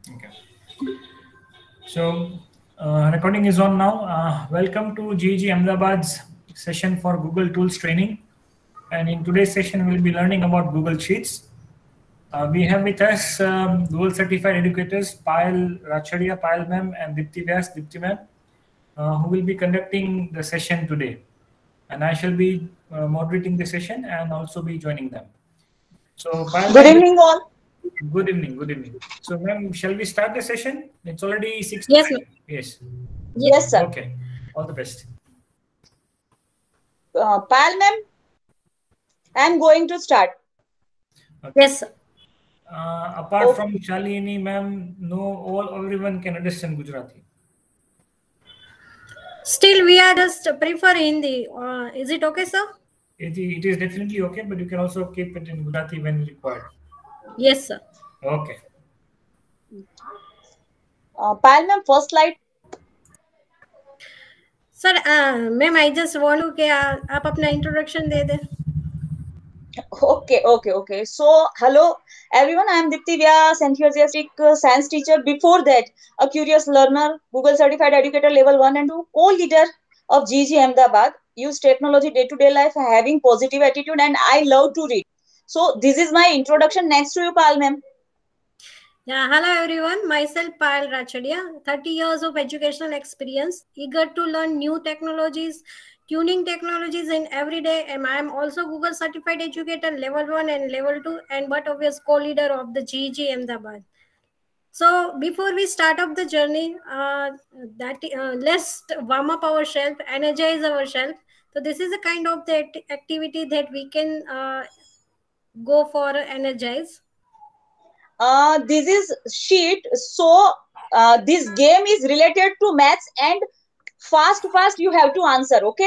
Okay. So, recording is on now. Welcome to GEG Ahmedabad's session for Google Tools training. And in today's session, we'll be learning about Google Sheets. We have with us Google Certified Educators Payal Rachadia, Payal ma'am, and Dipti Vyas, Dipti ma'am, who will be conducting the session today. And I shall be moderating the session and also be joining them. So, Payal, good evening all. Good evening. Good evening. So, ma'am, shall we start the session? It's already 6. Yes, ma'am. Yes. Yes, sir. Okay. All the best. Pal ma'am, I'm going to start. Okay. Yes, sir. Apart from Shalini, ma'am, everyone can understand Gujarati. Still, we are just prefer Hindi. Is it okay, sir? It is definitely okay, but you can also keep it in Gujarati when required. Yes, sir. Okay. Pal ma'am, first slide. Sir, ma'am, I just want to कि आप अपना introduction they they. Okay. So, hello everyone. I am Dipti Vyas, enthusiastic science teacher. Before that, a curious learner, Google Certified Educator Level 1 and 2, co-leader of GG Ahmedabad. Use technology day-to-day life, having positive attitude, and I love to read. So, this is my introduction. Next to you, Pal ma'am. Yeah, hello everyone. Myself Payal Rachadia, 30 years of educational experience, eager to learn new technologies, tuning technologies in every day, and I am also Google Certified Educator Level 1 and Level 2, and but obvious co-leader of the GG Ahmedabad. So before we start up the journey, let's warm up ourselves, energize ourselves. So this is a kind of the activity that we can go for energize. This is sheet. So this game is related to maths and fast you have to answer. Okay.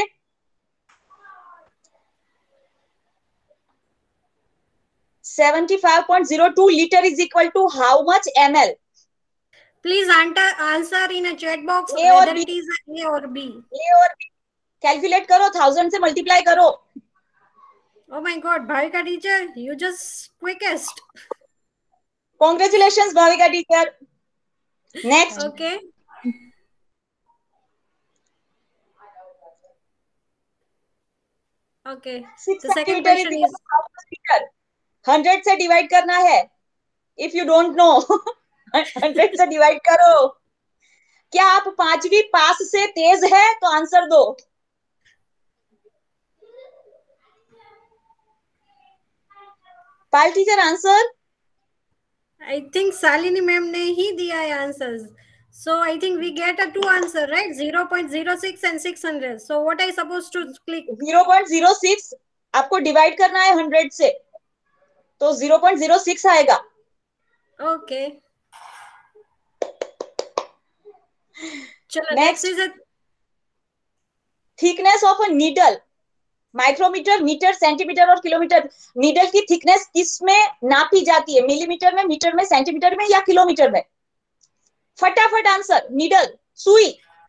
.02 liter is equal to how much ml? Please answer in a chat box A or whether B? it is A or B. A or B? Calculate करो, 1000 से multiply करो. Oh my God, Bhavika teacher, you just quickest. Congratulations, Bhavika teacher. Next. Okay. Okay. 6 The second centimeter question is is 100 से divide करना है. If you don't know, 100 से divide करो. क्या आप पांचवी पास से तेज है? तो आंसर दो. Pal teacher answer. I think Salini ma'am ने ही दिया है answers. So I think we get a two answer, right? 0.06 and 600. So what I supposed to click? 0.06 आपको डिवाइड करना है 100 से, तो 0.06 आएगा. Okay. चलो, next is a thickness of a needle. Micrometre, metre, centimetre और किलोमीटर. नीडल की thickness किसमें नापी जाती है? मिलीमीटर में, मीटर में, सेंटीमीटर में या किलोमीटर में? फटाफट आंसर. नीडल, सुई.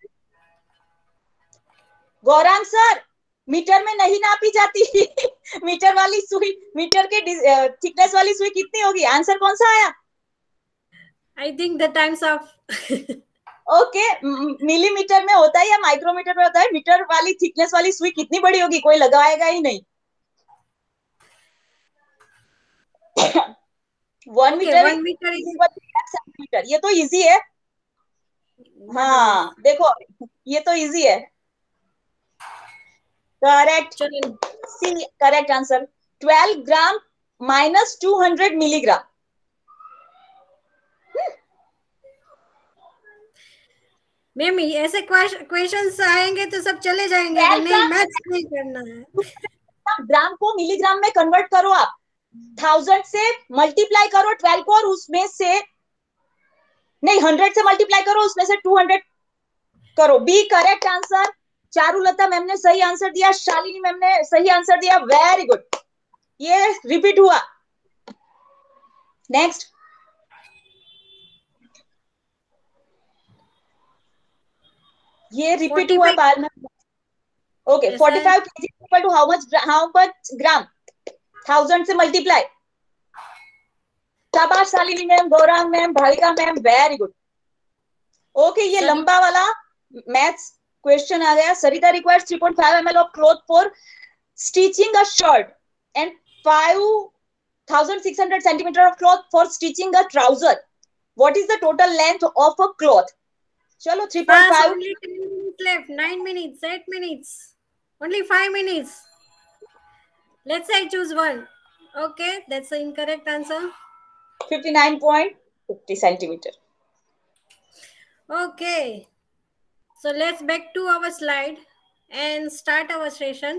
गौरांग सर, मीटर में नहीं नापी जाती. मीटर वाली सुई, मीटर के थिकनेस वाली सुई कितनी होगी? आंसर कौन सा आया? I think the times of okay. Millimetre में होता है या माइक्रोमीटर में होता है? मीटर वाली थिकनेस वाली सुई कितनी बड़ी होगी? कोई लगाएगा ही नहीं. 1 मीटर सेंटीमीटर. ये तो इजी है. हाँ देखो, ये तो इजी है. Correct. C correct answer. 12 gram minus 200 milligram. Ma'am ऐसे क्वेश्चंस आएंगे तो सब चले जाएंगे कि नहीं, मैथ्स नहीं करना है. ग्राम को मिलीग्राम में कन्वर्ट करो आप. 1000 से मल्टीप्लाई करो 12 को, और उसमें से नहीं 100 से मल्टीप्लाई करो, उसमें से 200 करो. B correct answer. Charulata ma'am ने सही आंसर दिया, शालिनी मैम ने सही आंसर दिया. Very good. ये रिपीट हुआ. नेक्स्ट. ये रिपीट हुआ बार में. Okay. 45 kg equal to how much gram? 1000 से मल्टीप्लाई. शाबाश Shalini ma'am, Gaurang ma'am, Bhavika ma'am, very good. Okay, ये लंबा वाला मैथ्स क्वेश्चन आ गया। Sarita requires 3.5 ml of cloth for stitching a shirt and 5600 centimeter of cloth for stitching a trouser. What is the total length of a cloth? चलो 3.5. Only 10 minutes left. 9 minutes, 8 minutes, only 5 minutes. Let's say choose one. Okay, that's the incorrect answer. 59.50 centimeter. Okay, so let's back to our slide and start our session.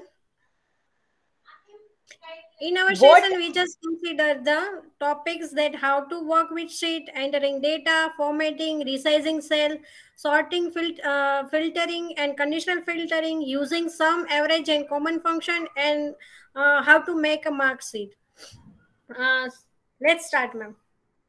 In our session, we just consider the topics that how to work with sheet, entering data, formatting, resizing cell, sorting, filtering and conditional filtering, using sum, average and common function, and how to make a mark sheet. Let's start, ma'am.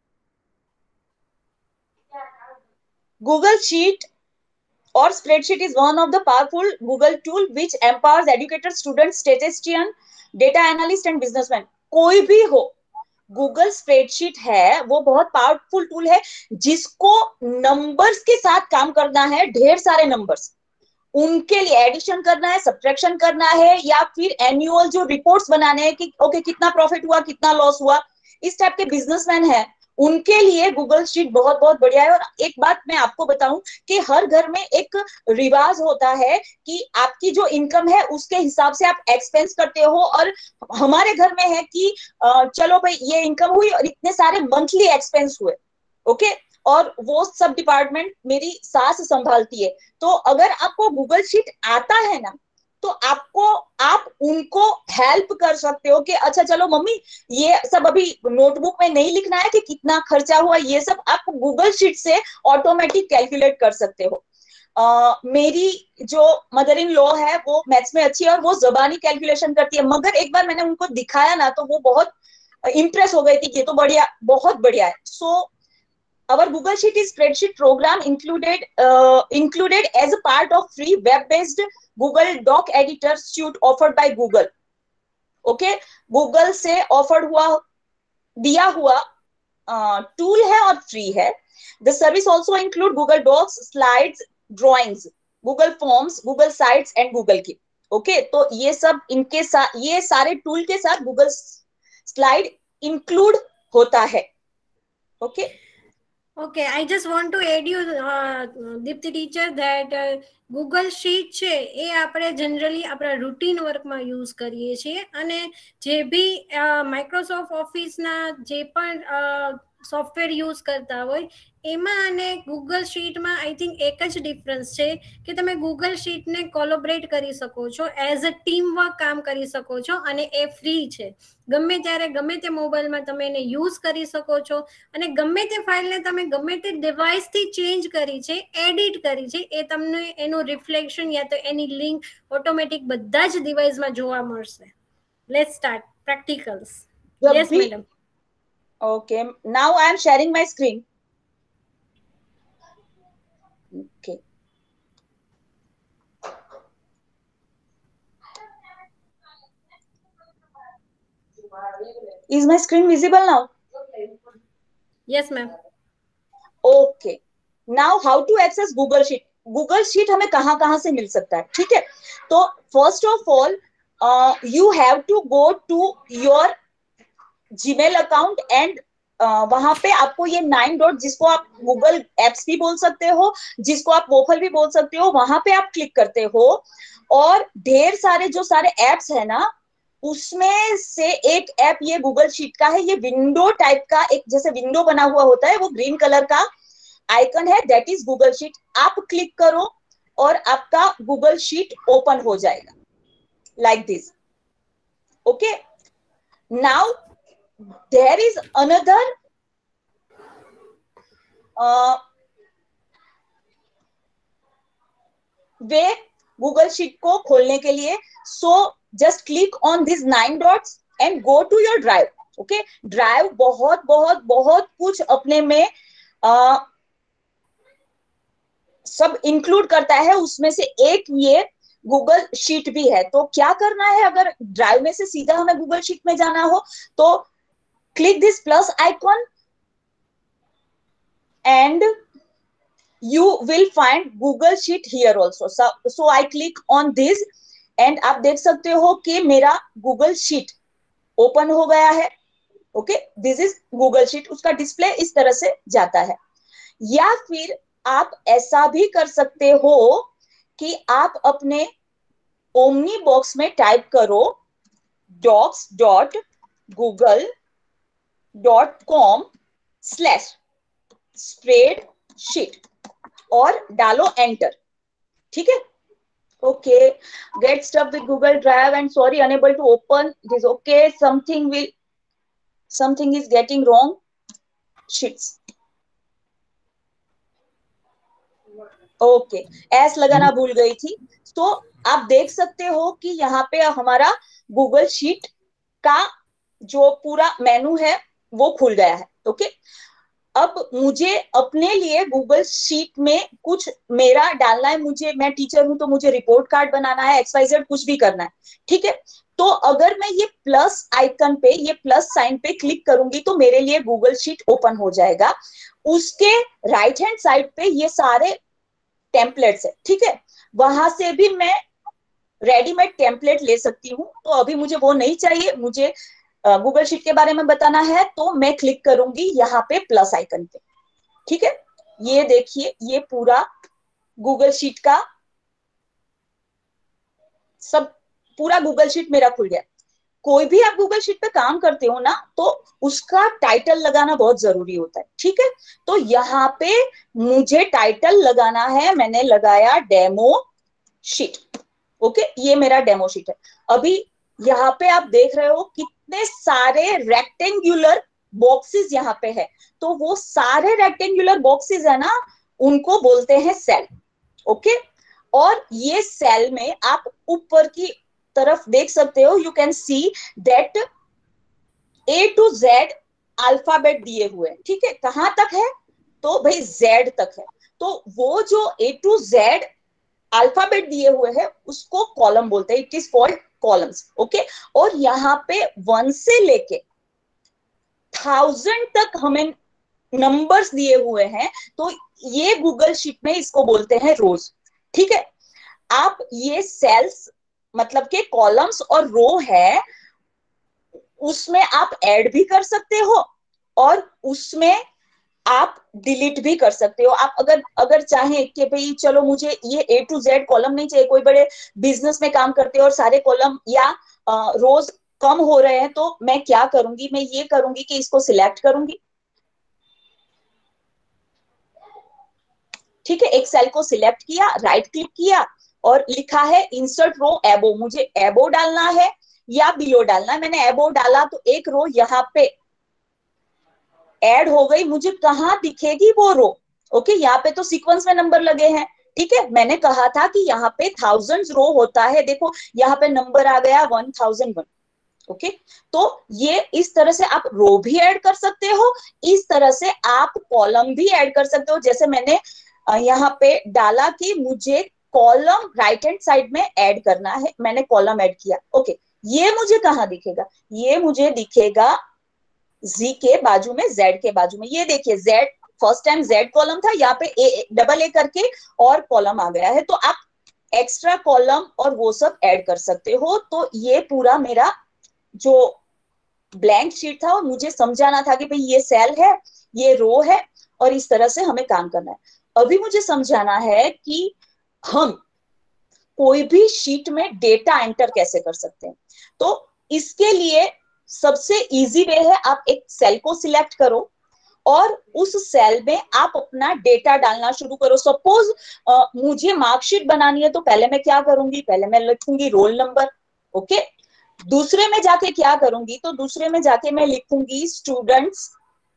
Google Sheet or spreadsheet is one of the powerful Google tool which empowers educators, students, statistician, data analyst and businessman. कोई भी हो, Google spreadsheet है वो बहुत powerful tool है जिसको numbers के साथ काम करना है, ढेर सारे नंबर्स, उनके लिए एडिशन करना है, सब्ट्रैक्शन करना है, या फिर एनुअल जो रिपोर्ट्स बनाने हैं कि ओके कितना प्रॉफिट हुआ, कितना लॉस हुआ, इस टाइप के बिजनेसमैन है उनके लिए गूगल शीट बहुत बहुत बढ़िया है। और एक बात मैं आपको बताऊं कि हर घर में एक रिवाज होता है कि आपकी जो इनकम है उसके हिसाब से आप एक्सपेंस करते हो, और हमारे घर में है कि चलो भाई ये इनकम हुई और इतने सारे मंथली एक्सपेंस हुए, ओके, और वो सब डिपार्टमेंट मेरी सास संभालती है। तो अगर आपको गूगल शीट आता है ना तो आप उनको हेल्प कर सकते हो कि अच्छा चलो मम्मी ये सब अभी नोटबुक में नहीं लिखना है कि कितना खर्चा हुआ, ये सब आप गूगल शीट से ऑटोमेटिक कैलकुलेट कर सकते हो। मेरी जो मदर इन लॉ है वो मैथ्स में अच्छी है और वो जबानी कैलकुलेशन करती है, मगर एक बार मैंने उनको दिखाया ना तो वो बहुत इंप्रेस हो गई थी कि ये तो बढ़िया, बहुत बढ़िया है। सो our Google Sheet is spreadsheet program included as a part of free web-based Google Doc Editor suite offered by Google. Okay, Google से offered हुआ दिया हुआ टूल है और फ्री है। The service also include Google Docs, slides, drawings, Google Forms, Google Sites and Google Keep. Okay, तो ये सब इनके साथ, ये सारे टूल के साथ Google Slide include होता है। Okay. Okay, I just want to add you, Dipti teacher, that Google Sheet છે એ આપણે જનરલી આપણા રૂટીન વર્કમાં યુઝ કરીએ છીએ, અને જે બી માઇક્રોસોફ્ટ ઓફિસના જે પણ સોફ્ટવેર યુઝ કરતા હોય એમાં અને ગૂગલ શીટમાં આઈ થિંક એક જ ડિફરન્સ છે કે તમે ગૂગલ શીટને કોલોબરેટ કરી શકો છો, એઝ અ ટીમ વર્ક કામ કરી શકો છો, અને એ ફ્રી છે, ગમે ત્યારે ગમે તે મોબાઈલમાં તમે એને યુઝ કરી શકો છો, અને ગમે તે ફાઇલને તમે ગમે તે ડિવાઇસથી ચેન્જ કરી છે, એડિટ કરી છે, એ તમને એનું રિફ્લેક્શન યા તો એની લિંક ઓટોમેટિક બધા જ ડિવાઇસમાં જોવા મળશે. Let's start practicals. Yes madam. Okay, now I am sharing my screen. Okay. Is my screen visible now? Yes, ma'am. Okay. Now how to access Google Sheet? Google Sheet हमें कहाँ से मिल सकता है, ठीक है? तो first of all, you have to go to your Gmail account and वहां पे आपको ये 9 डॉट, जिसको आप गूगल एप्स भी बोल सकते हो, जिसको आप वोफल भी बोल सकते हो, वहां पे आप क्लिक करते हो और ढेर सारे जो सारे एप्स है ना उसमें से एक ऐप ये गूगल शीट का है। ये विंडो टाइप का एक जैसे विंडो बना हुआ होता है, वो ग्रीन कलर का आइकन है, दैट इज गूगल शीट। आप क्लिक करो और आपका गूगल शीट ओपन हो जाएगा like this. Okay, now there is another way Google Sheet को खोलने के लिए। So just click on these 9 dots and go to your drive. Okay, drive बहुत बहुत बहुत कुछ अपने में सब इंक्लूड करता है, उसमें से एक ये गूगल शीट भी है। तो क्या करना है, अगर ड्राइव में से सीधा हमें गूगल शीट में जाना हो तो click this plus icon and you will find Google Sheet here also. So I click on this and आप देख सकते हो कि मेरा Google Sheet ओपन हो गया है. Okay, this is Google sheet. उसका डिस्प्ले इस तरह से जाता है. या फिर आप ऐसा भी कर सकते हो कि आप अपने ओमनी बॉक्स में टाइप करो docs.google.com/spreadsheet और डालो एंटर. ठीक है. Okay, get stuff with Google drive and sorry unable to open. It is okay. something is getting wrong. sheets. Okay, S लगाना भूल गई थी. तो आप देख सकते हो कि यहाँ पे हमारा गूगल शीट का जो पूरा मेनू है वो खुल गया है. ओके, अब मुझे अपने लिए गूगल शीट में कुछ मेरा डालना है. मैं टीचर हूं तो मुझे रिपोर्ट कार्ड बनाना है, XYZ कुछ भी करना है. ठीक है. तो अगर मैं ये प्लस आइकन पे, ये प्लस साइन पे क्लिक करूंगी तो मेरे लिए गूगल शीट ओपन हो जाएगा. उसके राइट हैंड साइड पे ये सारे टेम्पलेट्स है. ठीक है. वहां से भी मैं रेडीमेड टेम्पलेट ले सकती हूँ. तो अभी मुझे वो नहीं चाहिए, मुझे गूगल शीट के बारे में बताना है तो मैं क्लिक करूंगी यहाँ पे प्लस आइकन पे. ठीक है. ये देखिए, ये पूरा गूगल शीट का सब पूरा गूगल शीट मेरा खुल गया. कोई भी आप गूगल शीट पे काम करते हो ना तो उसका टाइटल लगाना बहुत जरूरी होता है. ठीक है. तो यहाँ पे मुझे टाइटल लगाना है. मैंने लगाया डेमो शीट. ओके, ये मेरा डेमो शीट है. अभी यहाँ पे आप देख रहे हो कितने सारे रेक्टेंगुलर बॉक्सेस यहाँ पे है. तो वो सारे रेक्टेंगुलर बॉक्सेस है ना, उनको बोलते हैं सेल. ओके, और ये सेल में आप ऊपर की तरफ देख सकते हो. You can see that A to Z alphabet दिए हुए हैं. ठीक है. कहां तक है? तो भाई Z तक है. तो वो जो A to Z अल्फाबेट दिए हुए हैं उसको कॉलम बोलते हैं. It is called columns. Okay, और यहाँ पे 1 से लेके 1000 तक हमें नंबर्स दिए हुए हैं. तो ये गूगल शीट में इसको बोलते हैं रोज. ठीक है. आप ये सेल्स मतलब के कॉलम्स और रो है, उसमें आप ऐड भी कर सकते हो और उसमें आप डिलीट भी कर सकते हो. आप अगर चाहें कि भाई चलो मुझे ये A to Z कॉलम नहीं चाहिए, कोई बड़े बिजनेस में काम करते हो और सारे कॉलम या रोज कम हो रहे हैं, तो मैं क्या करूंगी, मैं ये करूंगी कि इसको सिलेक्ट करूंगी. ठीक है. एक सेल को सिलेक्ट किया, राइट क्लिक किया और लिखा है इंसर्ट रो एबो. मुझे एबो डालना है या बिलो डालना है. मैंने एबो डाला तो एक रो यहाँ पे ऐड हो गई. मुझे कहाँ दिखेगी वो रो? ओके, यहाँ पे तो सीक्वेंस में नंबर लगे हैं. ठीक है. मैंने कहा था कि यहाँ पे थाउजेंड्स रो होता है. देखो यहाँ पे नंबर आ गया 1001. ओके, तो ये इस तरह से आप रो भी ऐड कर सकते हो, इस तरह से आप कॉलम भी ऐड कर सकते हो. जैसे मैंने यहाँ पे डाला कि मुझे कॉलम राइट हैंड साइड में ऐड करना है, मैंने कॉलम ऐड किया. ओके, ये मुझे कहाँ दिखेगा? ये मुझे दिखेगा Z के बाजू में, Z के बाजू में. ये देखिए Z, first time Z column था, यहाँ पे डबल ए करके और कॉलम आ गया है. तो आप एक्स्ट्रा कॉलम और वो सब ऐड कर सकते हो. तो ये पूरा मेरा जो ब्लैंक शीट था और मुझे समझाना था कि भाई ये सेल है, ये रो है और इस तरह से हमें काम करना है. अभी मुझे समझाना है कि हम कोई भी शीट में डेटा एंटर कैसे कर सकते हैं. तो इसके लिए सबसे इजी वे है, आप एक सेल को सिलेक्ट करो और उस सेल में आप अपना डेटा डालना शुरू करो. सपोज मुझे मार्कशीट बनानी है तो पहले मैं क्या करूंगी? पहले मैं लिखूंगी रोल नंबर. ओके, दूसरे में जाके क्या करूंगी? तो दूसरे में जाके मैं लिखूंगी स्टूडेंट्स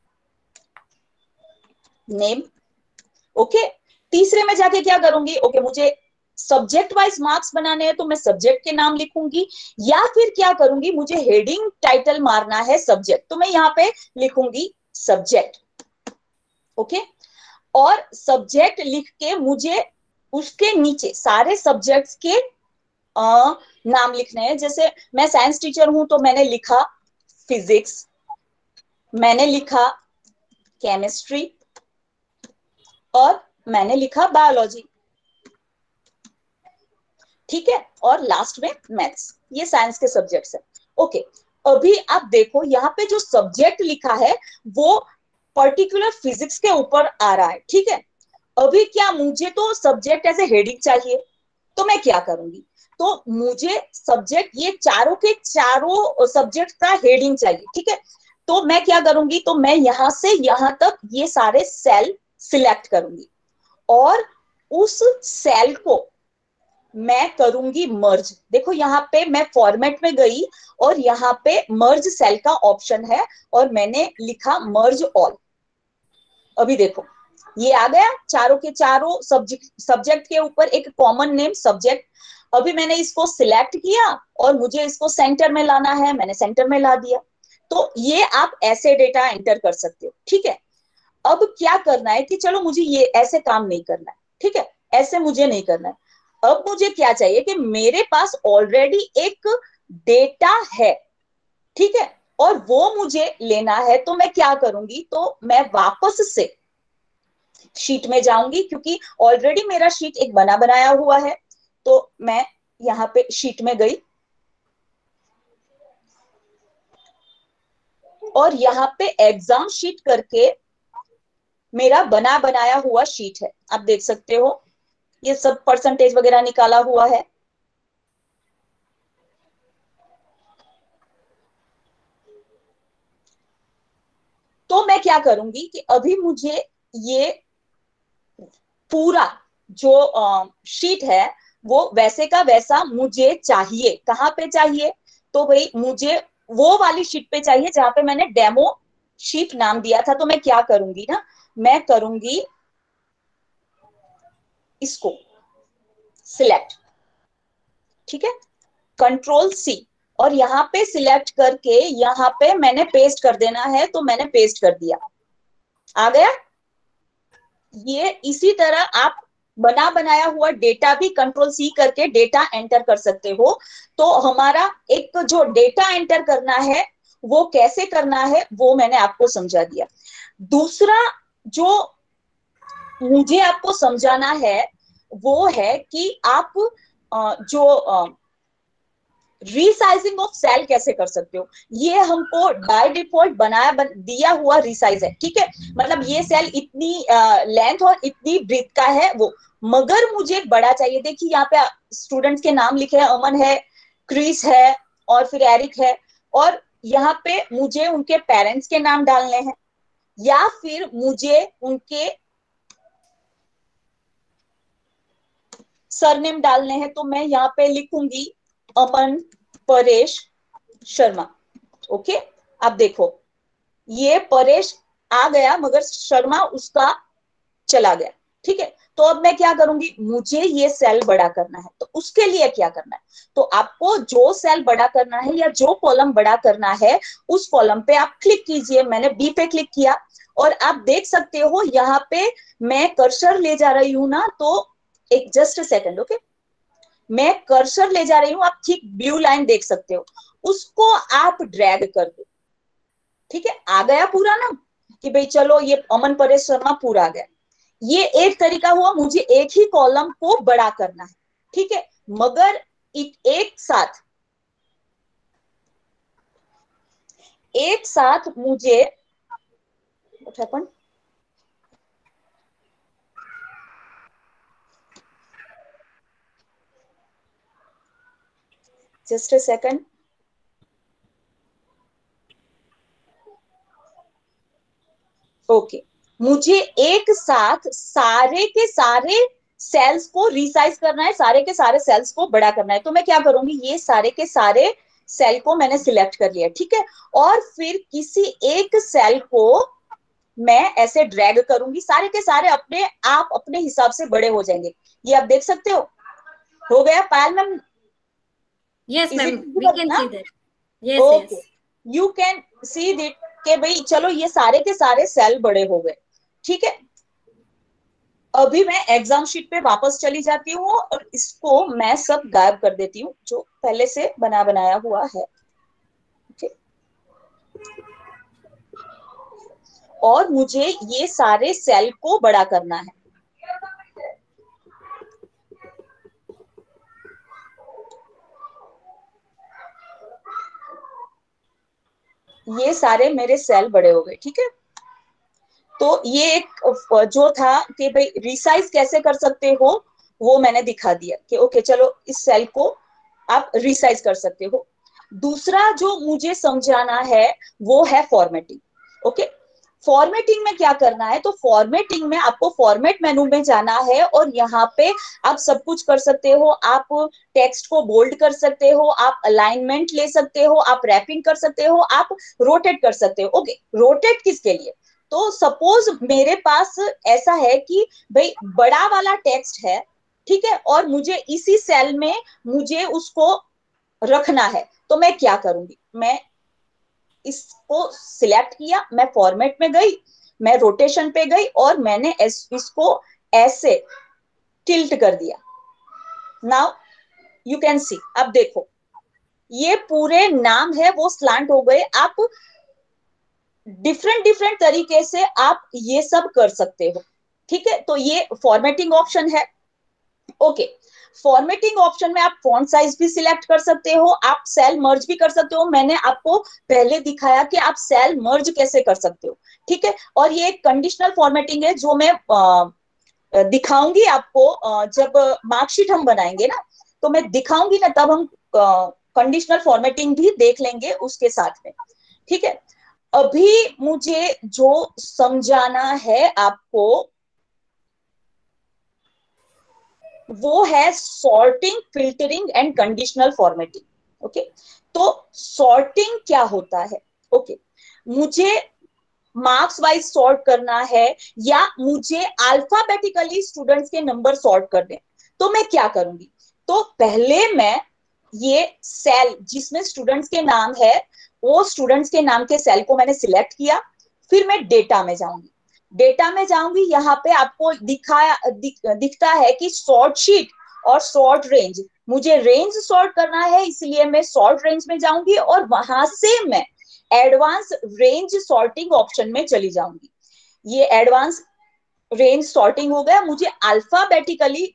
नेम. ओके, तीसरे में जाके क्या करूंगी? ओके, मुझे सब्जेक्ट वाइज मार्क्स बनाने हैं तो मैं सब्जेक्ट के नाम लिखूंगी. या फिर क्या करूंगी, मुझे हेडिंग टाइटल मारना है सब्जेक्ट, तो मैं यहाँ पे लिखूंगी सब्जेक्ट. ओके, और सब्जेक्ट लिख के मुझे उसके नीचे सारे सब्जेक्ट्स के नाम लिखने हैं. जैसे मैं साइंस टीचर हूं तो मैंने लिखा फिजिक्स, मैंने लिखा केमिस्ट्री, और मैंने लिखा बायोलॉजी, ठीक है, और लास्ट में मैथ्स, ये साइंस के सब्जेक्ट्स है। ओके, अभी आप देखो यहाँ पे जो सब्जेक्ट लिखा है वो पर्टिकुलर फिजिक्स के ऊपर आ रहा है, ठीक है। अभी क्या मुझे तो सब्जेक्ट एज ए हेडिंग चाहिए, तो मैं क्या करूंगी, तो मुझे सब्जेक्ट ये चारों के चारों सब्जेक्ट का हेडिंग चाहिए, ठीक है। तो मैं क्या करूंगी, तो मैं यहां से यहां तक ये सारे सेल सिलेक्ट करूंगी और उस सेल को मैं करूंगी मर्ज। देखो यहाँ पे मैं फॉर्मेट में गई और यहाँ पे मर्ज सेल का ऑप्शन है और मैंने लिखा मर्ज ऑल। अभी देखो ये आ गया, चारों के चारों सब्जेक्ट के ऊपर एक कॉमन नेम सब्जेक्ट। अभी मैंने इसको सिलेक्ट किया और मुझे इसको सेंटर में लाना है, मैंने सेंटर में ला दिया। तो ये आप ऐसे डेटा एंटर कर सकते हो, ठीक है। अब क्या करना है कि चलो मुझे ये ऐसे काम नहीं करना है, ठीक है, ऐसे मुझे नहीं करना है। अब मुझे क्या चाहिए कि मेरे पास ऑलरेडी एक डेटा है, ठीक है, और वो मुझे लेना है। तो मैं क्या करूंगी, तो मैं वापस से शीट में जाऊंगी, क्योंकि ऑलरेडी मेरा शीट एक बना बनाया हुआ है। तो मैं यहाँ पे शीट में गई और यहाँ पे एग्जाम शीट करके मेरा बना बनाया हुआ शीट है, आप देख सकते हो ये सब परसेंटेज वगैरह निकाला हुआ है। तो मैं क्या करूंगी कि अभी मुझे ये पूरा जो शीट है वो वैसे का वैसा मुझे चाहिए। कहाँ पे चाहिए, तो भाई मुझे वो वाली शीट पे चाहिए जहां पे मैंने डेमो शीट नाम दिया था। तो मैं क्या करूंगी ना, मैं करूंगी इसको सिलेक्ट, ठीक है, कंट्रोल सी, और यहाँ पे सिलेक्ट करके यहाँ पे मैंने पेस्ट कर देना है। तो मैंने पेस्ट कर दिया, आ गया। ये इसी तरह आप बना बनाया हुआ डेटा भी कंट्रोल सी करके डेटा एंटर कर सकते हो। तो हमारा एक जो डेटा एंटर करना है वो कैसे करना है वो मैंने आपको समझा दिया। दूसरा जो मुझे आपको समझाना है वो है कि आप जो रीसाइजिंग ऑफ सेल कैसे कर सकते हो। ये हमको बाय डिफॉल्ट दिया हुआ रिसाइज है, ठीक है, मतलब ये सेल इतनी लेंथ और इतनी ब्रीथ का है वो, मगर मुझे बड़ा चाहिए। देखिए यहाँ पे स्टूडेंट्स के नाम लिखे हैं, अमन है, क्रिस है और फिर एरिक है, और यहाँ पे मुझे उनके पेरेंट्स के नाम डालने हैं या फिर मुझे उनके सरनेम डालने हैं। तो मैं यहाँ पे लिखूंगी अमन परेश शर्मा। ओके, अब देखो ये परेश आ गया मगर शर्मा उसका चला गया, ठीक है। तो अब मैं क्या करूंगी, मुझे ये सेल बड़ा करना है। तो उसके लिए क्या करना है, तो आपको जो सेल बड़ा करना है या जो कॉलम बड़ा करना है उस कॉलम पे आप क्लिक कीजिए। मैंने बी पे क्लिक किया और आप देख सकते हो यहाँ पे मैं कर्सर ले जा रही हूं ना, तो एक जस्ट सेकंड, ओके, मैं कर्सर ले जा रही हूं, आप ठीक ब्लू लाइन देख सकते हो, उसको आप ड्रैग कर दो, ठीक है। आ गया पूरा ना, कि भाई चलो ये अमन परेश शर्मा पूरा आ गया। ये एक तरीका हुआ, मुझे एक ही कॉलम को बड़ा करना है, ठीक है, मगर एक साथ मुझे what happened? Just a second. Okay, मुझे एक साथ सारे के सारे सेल्स को रिसाइज करना है, सारे के सारे सेल्स को बड़ा करना है। तो मैं क्या करूंगी, ये सारे के सारे सेल को मैंने सिलेक्ट कर लिया, ठीक है, और फिर किसी एक सेल को मैं ऐसे ड्रैग करूंगी, सारे के सारे अपने आप अपने हिसाब से बड़े हो जाएंगे। ये आप देख सकते हो गया Payal ma'am? Yes, ma'am. We can see that. Yes, okay, yes. You can see that कि भाई चलो ये सारे के सारे सेल बड़े हो गए, ठीक है। अभी मैं एग्जाम शीट पे वापस चली जाती हूँ और इसको मैं सब गायब कर देती हूँ जो पहले से बना बनाया हुआ है, ठीक। और मुझे ये सारे सेल को बड़ा करना है, ये सारे मेरे सेल बड़े हो गए, ठीक है। तो ये एक जो था कि भाई रिसाइज कैसे कर सकते हो वो मैंने दिखा दिया कि ओके चलो इस सेल को आप रिसाइज कर सकते हो। दूसरा जो मुझे समझाना है वो है फॉर्मेटिंग। ओके, फॉर्मेटिंग में क्या करना है, तो फॉर्मेटिंग में आपको फॉर्मेट मेनू में जाना है और यहाँ पे आप सब कुछ कर सकते हो। आप टेक्स्ट को बोल्ड कर सकते हो, आप अलाइनमेंट ले सकते हो, आप रैपिंग कर सकते हो, आप रोटेट कर सकते हो। ओके, रोटेट किसके लिए, तो सपोज मेरे पास ऐसा है कि भाई बड़ा वाला टेक्स्ट है, ठीक है, और मुझे इसी सेल में मुझे उसको रखना है, तो मैं क्या करूंगी, मैं इसको सिलेक्ट किया, मैं फॉर्मेट में गई, मैं रोटेशन पे गई और मैंने इसको ऐसे टिल्ट कर दिया। नाउ यू कैन सी, अब देखो ये पूरे नाम है वो स्लांट हो गए। आप डिफरेंट डिफरेंट तरीके से आप ये सब कर सकते हो, ठीक है। तो ये फॉर्मेटिंग ऑप्शन है। ओके, फॉर्मेटिंग ऑप्शन में आप फॉन्ट साइज भी सिलेक्ट कर सकते हो, आप सेल मर्ज भी कर सकते हो। मैंने आपको पहले दिखाया कि आप सेल मर्ज कैसे कर सकते हो, ठीक है। और ये एक कंडीशनल फॉर्मेटिंग है जो मैं दिखाऊंगी आपको जब मार्कशीट हम बनाएंगे ना, तो मैं दिखाऊंगी ना, तब हम कंडीशनल फॉर्मेटिंग भी देख लेंगे उसके साथ में, ठीक है। अभी मुझे जो समझाना है आपको वो है sorting, filtering and conditional formatting. Okay, तो सॉर्टिंग क्या होता है, ओके, मुझे मार्क्स वाइज सॉर्ट करना है या मुझे अल्फाबेटिकली स्टूडेंट्स के नंबर सॉर्ट करने, तो मैं क्या करूंगी, तो पहले मैं ये सेल जिसमें स्टूडेंट्स के नाम है वो स्टूडेंट्स के नाम के सेल को मैंने सिलेक्ट किया, फिर मैं डेटा में जाऊंगी। डेटा में जाऊंगी, यहाँ पे आपको दिखता है कि सॉर्ट शीट और सॉर्ट रेंज। मुझे रेंज सॉर्ट करना है इसलिए मैं सॉर्ट रेंज में जाऊंगी और वहां से मैं एडवांस रेंज सॉर्टिंग ऑप्शन में चली जाऊंगी। ये एडवांस रेंज सॉर्टिंग हो गया। मुझे अल्फाबेटिकली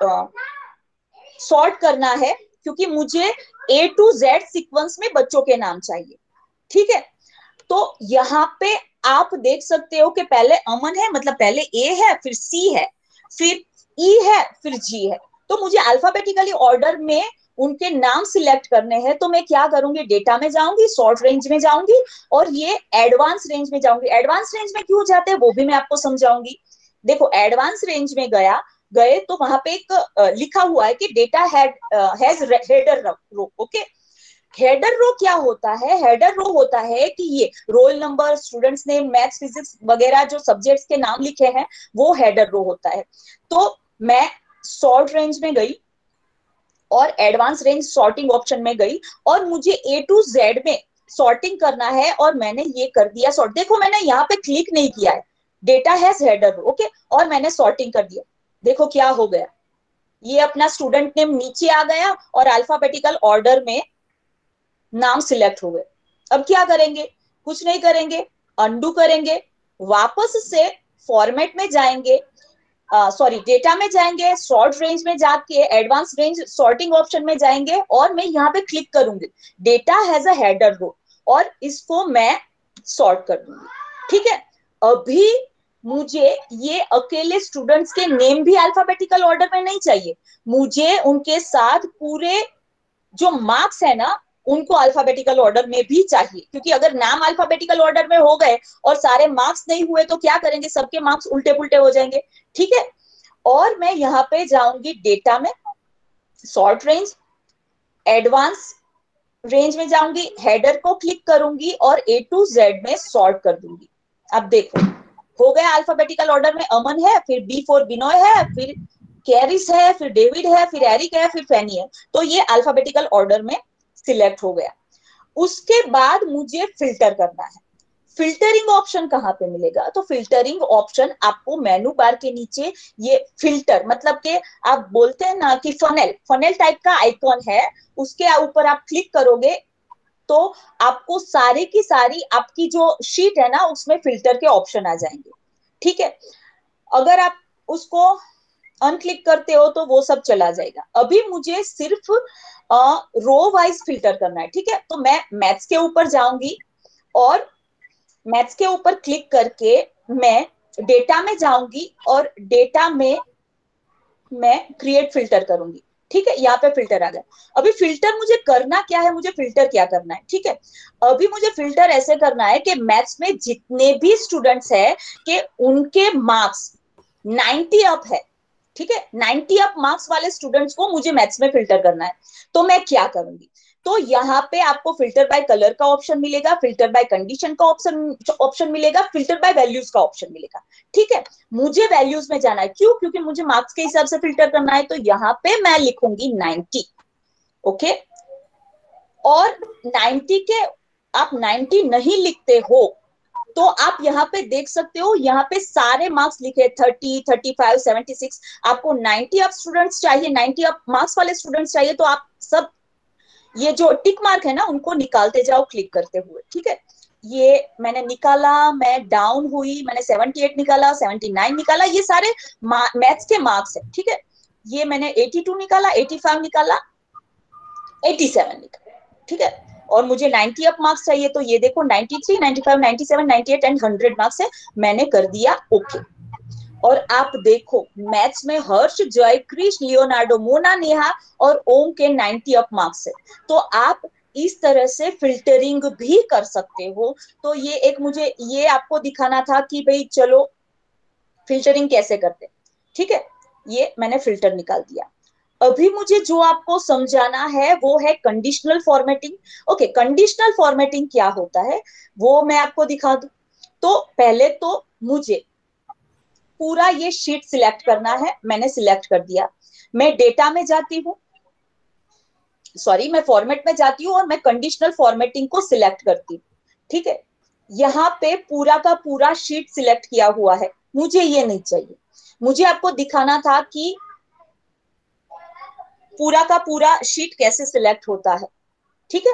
सॉर्ट करना है क्योंकि मुझे A to Z सीक्वेंस में बच्चों के नाम चाहिए, ठीक है। तो यहाँ पे आप देख सकते हो कि पहले अमन है, मतलब पहले ए है, फिर सी है, फिर ई है, फिर जी है। तो मुझे अल्फाबेटिकली ऑर्डर में उनके नाम सिलेक्ट करने हैं, तो मैं क्या करूंगी, डेटा में जाऊंगी, सॉर्ट रेंज में जाऊंगी और ये एडवांस रेंज में जाऊंगी। एडवांस रेंज में क्यों जाते हैं वो भी मैं आपको समझाऊंगी। देखो एडवांस रेंज में गए तो वहां पे एक लिखा हुआ है कि data has header row. Okay, header row क्या होता है, हेडर रो होता है कि ये roll number, students name, maths, physics वगैरह जो सब्जेक्ट्स के नाम लिखे हैं वो हेडर रो होता है। तो मैं सॉर्ट रेंज में गई और एडवांस रेंज सॉर्टिंग ऑप्शन में गई और मुझे A to Z में सॉर्टिंग करना है और मैंने ये कर दिया सॉर्ट। देखो मैंने यहाँ पे क्लिक नहीं किया है, data has header row, okay, और मैंने सॉर्टिंग कर दिया। देखो क्या हो गया, ये अपना स्टूडेंट नेम नीचे आ गया और अल्फाबेटिकल ऑर्डर में नाम सिलेक्ट हो गए। अब क्या करेंगे, कुछ नहीं करेंगे, अंडू करेंगे, वापस से फॉर्मेट में जाएंगे, सॉरी डेटा में जाएंगे, सॉर्ट रेंज में जाके एडवांस रेंज सॉर्टिंग ऑप्शन में जाएंगे और मैं यहाँ पे क्लिक करूंगी, data has a header row और इसको मैं सॉर्ट कर दूंगी, ठीक है। अभी मुझे ये अकेले स्टूडेंट्स के नेम भी अल्फाबेटिकल ऑर्डर में नहीं चाहिए, मुझे उनके साथ पूरे जो मार्क्स है ना उनको अल्फाबेटिकल ऑर्डर में भी चाहिए, क्योंकि अगर नाम अल्फाबेटिकल ऑर्डर में हो गए और सारे मार्क्स नहीं हुए तो क्या करेंगे, सबके मार्क्स उल्टे पुल्टे हो जाएंगे, ठीक है। और मैं यहाँ पे जाऊंगी डेटा में, सॉर्ट रेंज, एडवांस रेंज में जाऊंगी, हेडर को क्लिक करूंगी और A to Z में सॉर्ट कर दूंगी। अब देखो हो गया अल्फाबेटिकल ऑर्डर में, अमन है, फिर B फॉर बिनोय है, फिर कैरिस है, फिर डेविड है, फिर एरिक है, फिर फैनी है। तो ये अल्फाबेटिकल ऑर्डर में सिलेक्ट हो गया। उसके बाद मुझे फिल्टर करना है। फिल्टरिंग ऑप्शन कहाँ पे मिलेगा, तो फिल्टरिंग ऑप्शन आपको मेनू बार के नीचे ये फिल्टर, मतलब कि आप बोलते हैं ना कि फनेल, फनेल टाइप का आइकॉन है, उसके ऊपर आप क्लिक करोगे तो आपको सारी की सारी आपकी जो शीट है ना उसमें फिल्टर के ऑप्शन आ जाएंगे, ठीक है। अगर आप उसको अनक्लिक करते हो तो वो सब चला जाएगा। अभी मुझे सिर्फ रो वाइज फिल्टर करना है, ठीक है। तो मैं मैथ्स के ऊपर जाऊंगी और मैथ्स के ऊपर क्लिक करके मैं डेटा में जाऊंगी और डेटा में मैं क्रिएट फिल्टर करूंगी। ठीक है, यहाँ पे फिल्टर आ गया। अभी फिल्टर मुझे करना क्या है, मुझे फिल्टर क्या करना है, ठीक है। अभी मुझे फिल्टर ऐसे करना है कि मैथ्स में जितने भी स्टूडेंट्स है कि उनके मार्क्स 90 अप है, ठीक है, 90 अप मार्क्स वाले स्टूडेंट्स को मुझे मैथ्स में फिल्टर करना है। तो मैं क्या करूंगी, तो यहाँ पे आपको फिल्टर बाय कलर का ऑप्शन मिलेगा, फिल्टर बाय कंडीशन का ऑप्शन मिलेगा, फिल्टर बाय वैल्यूज का ऑप्शन मिलेगा। ठीक है, मुझे वैल्यूज में जाना है, क्यों, क्योंकि मुझे मार्क्स के हिसाब से फिल्टर करना है। तो यहाँ पे मैं लिखूंगी 90, ओके। और 90 के आप 90 नहीं लिखते हो तो आप यहाँ पे देख सकते हो, यहाँ पे सारे मार्क्स लिखे 30, 35, 76। आपको 90 अप स्टूडेंट्स चाहिए, 90 अप मार्क्स वाले स्टूडेंट्स चाहिए, तो आप सब ये जो टिक मार्क है ना उनको निकालते जाओ क्लिक करते हुए। ठीक है, ये मैंने निकाला, मैं डाउन हुई, मैंने 78 निकाला, 79 निकाला, ये सारे मैथ्स के मार्क्स है। ठीक है, ये मैंने 82 निकाला, 85 निकाला, 87 निकाला। ठीक है, और मुझे 90 अप मार्क्स चाहिए, तो ये देखो 93, 95, 97, 98 एंड 100 मार्क्स है, मैंने कर दिया ओके। और आप देखो मैथ्स में हर्ष, जय, क्रिश, लियोनार्डो, मोना, नेहा और ओम के 90 अप मार्क्स है। तो आप इस तरह से फिल्टरिंग भी कर सकते हो। तो ये एक मुझे ये आपको दिखाना था कि भाई चलो फिल्टरिंग कैसे करते। ठीक है, ये मैंने फिल्टर निकाल दिया। अभी मुझे जो आपको समझाना है वो है conditional formatting. Okay, conditional formatting क्या होता है वो मैं आपको दिखा दूं। तो पहले तो मुझे पूरा ये शीट सिलेक्ट करना है, मैंने सिलेक्ट कर दिया। मैं डेटा में जाती हूँ, सॉरी मैं फॉर्मेट में जाती हूँ और मैं कंडीशनल फॉर्मेटिंग को सिलेक्ट करती हूँ। ठीक है, यहाँ पे पूरा का पूरा शीट सिलेक्ट किया हुआ है, मुझे ये नहीं चाहिए। मुझे आपको दिखाना था कि पूरा का पूरा शीट कैसे सिलेक्ट होता है। ठीक है,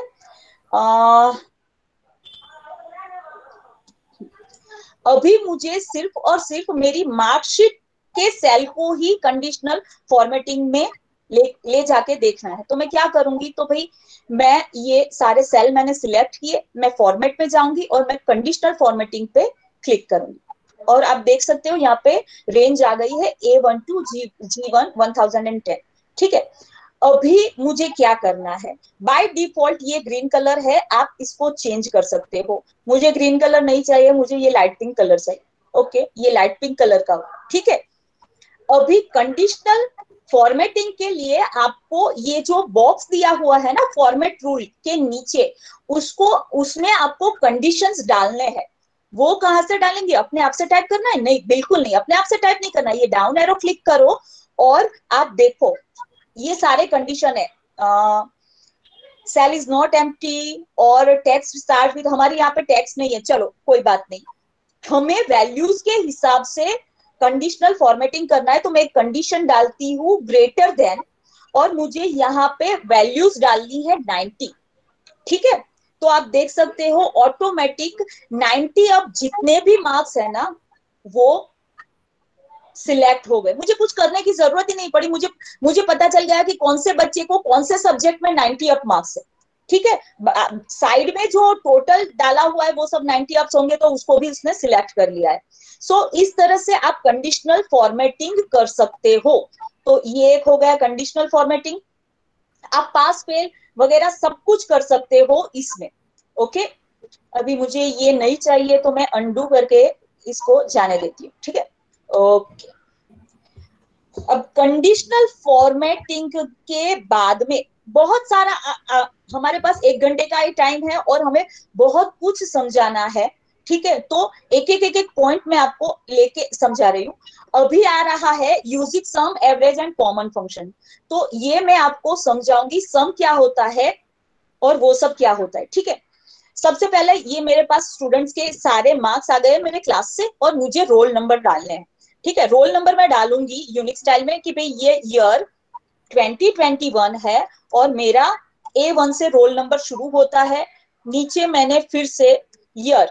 अभी मुझे सिर्फ और सिर्फ मेरी मार्कशीट के सेल को ही कंडीशनल फॉर्मेटिंग में ले जाके देखना है। तो मैं क्या करूंगी, तो भाई मैं ये सारे सेल मैंने सिलेक्ट किए, मैं फॉर्मेट में जाऊंगी और मैं कंडीशनल फॉर्मेटिंग पे क्लिक करूंगी। और आप देख सकते हो यहाँ पे रेंज आ गई है A1 to G1 1010। ठीक है, अभी मुझे क्या करना है, बाय डिफॉल्ट ये ग्रीन कलर है, आप इसको चेंज कर सकते हो। मुझे ग्रीन कलर नहीं चाहिए, मुझे ये लाइट पिंक कलर चाहिए। ओके, ये लाइट पिंक कलर का। ठीक है, अभी कंडीशनल फॉर्मेटिंग के लिए आपको ये जो बॉक्स दिया हुआ है ना फॉर्मेट रूल के नीचे, उसमें आपको कंडीशंस डालने हैं। वो कहां से डालेंगे, अपने आप से टाइप करना है? नहीं, बिल्कुल नहीं, अपने आप से टाइप नहीं करना। ये डाउन एरो क्लिक करो और आप देखो ये सारे कंडीशन है। सेल इज नॉट एम्प्टी और टेक्स्ट स्टार्ट विद, हमारे यहाँ पे टेक्स्ट नहीं है, चलो कोई बात नहीं। हमें वैल्यूज के हिसाब से कंडीशनल फॉर्मेटिंग करना है, तो मैं एक कंडीशन डालती हूँ ग्रेटर देन, और मुझे यहाँ पे वैल्यूज डालनी है 90। ठीक है, तो आप देख सकते हो ऑटोमेटिक 90 अब जितने भी मार्क्स है ना वो सिलेक्ट हो गए। मुझे कुछ करने की जरूरत ही नहीं पड़ी, मुझे पता चल गया कि कौन से बच्चे को कौन से सब्जेक्ट में 90 अप मार्क्स है। ठीक है, साइड में जो टोटल डाला हुआ है वो सब 90 अप्स होंगे, तो उसको भी उसने सिलेक्ट कर लिया है। सो इस तरह से आप कंडीशनल फॉर्मेटिंग कर सकते हो। तो ये एक हो गया कंडीशनल फॉर्मेटिंग। आप पास फेल वगैरह सब कुछ कर सकते हो इसमें। ओके, अभी मुझे ये नहीं चाहिए तो मैं अनडू करके इसको जाने देती हूँ। ठीक है, ओके। अब कंडीशनल फॉर्मेटिंग के बाद में बहुत सारा हमारे पास 1 घंटे का ही टाइम है और हमें बहुत कुछ समझाना है। ठीक है, तो एक एक पॉइंट में आपको लेके समझा रही हूँ। अभी आ रहा है using sum, average and common function. तो ये मैं आपको समझाऊंगी सम क्या होता है और वो सब क्या होता है। ठीक है, सबसे पहले ये मेरे पास स्टूडेंट्स के सारे मार्क्स आ गए मेरे क्लास से और मुझे रोल नंबर डालने हैं। ठीक है, रोल नंबर मैं डालूंगी यूनिक स्टाइल में कि भाई ये ईयर 2021 है और मेरा A1 से रोल नंबर शुरू होता है। नीचे मैंने फिर से ईयर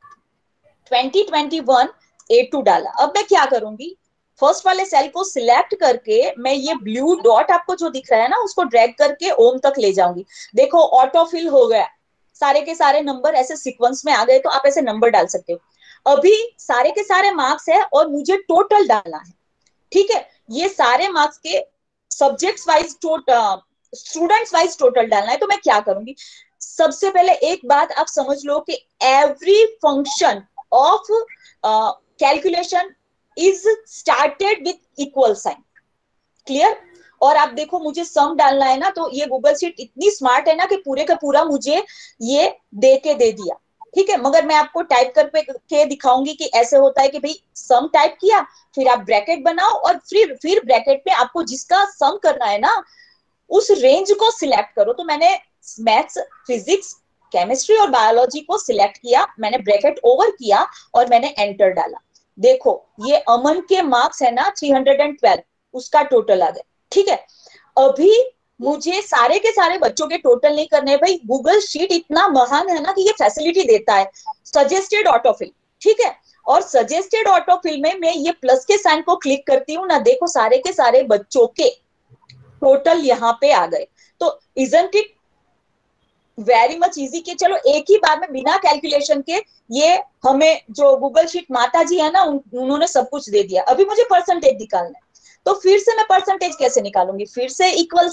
2021 A2 डाला। अब मैं क्या करूंगी, फर्स्ट वाले सेल को सिलेक्ट करके मैं ये ब्लू डॉट आपको जो दिख रहा है ना उसको ड्रैग करके ओम तक ले जाऊंगी। देखो ऑटो फिल हो गया, सारे के सारे नंबर ऐसे सीक्वेंस में आ गए तो आप ऐसे नंबर डाल सकते हो। अभी सारे के सारे मार्क्स है और मुझे टोटल डालना है, ठीक है। ये सारे मार्क्स के subjects wise students wise total डालना है। तो मैं क्या करूंगी, सबसे पहले एक बात आप समझ लो कि every function of calculation is started with equal sign, clear. और आप देखो मुझे सम डालना है ना, तो ये गूगल शीट इतनी स्मार्ट है ना कि पूरे का पूरा मुझे ये दे के दे दिया, ठीक है। मगर मैं आपको टाइप करके दिखाऊंगी कि ऐसे होता है कि भाई सम टाइप किया, फिर आप ब्रैकेट बनाओ और फिर ब्रैकेट में आपको जिसका सम करना है ना उस रेंज को सिलेक्ट करो। तो मैंने मैथ्स, फिजिक्स, केमिस्ट्री और बायोलॉजी को सिलेक्ट किया, मैंने ब्रैकेट ओवर किया और मैंने एंटर डाला। देखो ये अमन के मार्क्स है ना 312, उसका टोटल आ गया, ठीक है। अभी मुझे सारे के सारे बच्चों के टोटल नहीं करने, भाई गूगल शीट इतना महान है ना कि ये फैसिलिटी देता है सजेस्टेड ऑटोफिल, ठीक है। और सजेस्टेड ऑटोफिल में मैं ये प्लस के साइन को क्लिक करती हूँ ना, देखो सारे के सारे बच्चों के टोटल यहाँ पे आ गए। तो isn't it very much easy कि चलो एक ही बार में बिना कैलकुलेशन के ये हमें जो गूगल शीट माता जी है ना उन्होंने सब कुछ दे दिया। अभी मुझे परसेंटेज निकालना है, तो फिर से मैं परसेंटेज कैसे निकालूंगी, फिर से इक्वल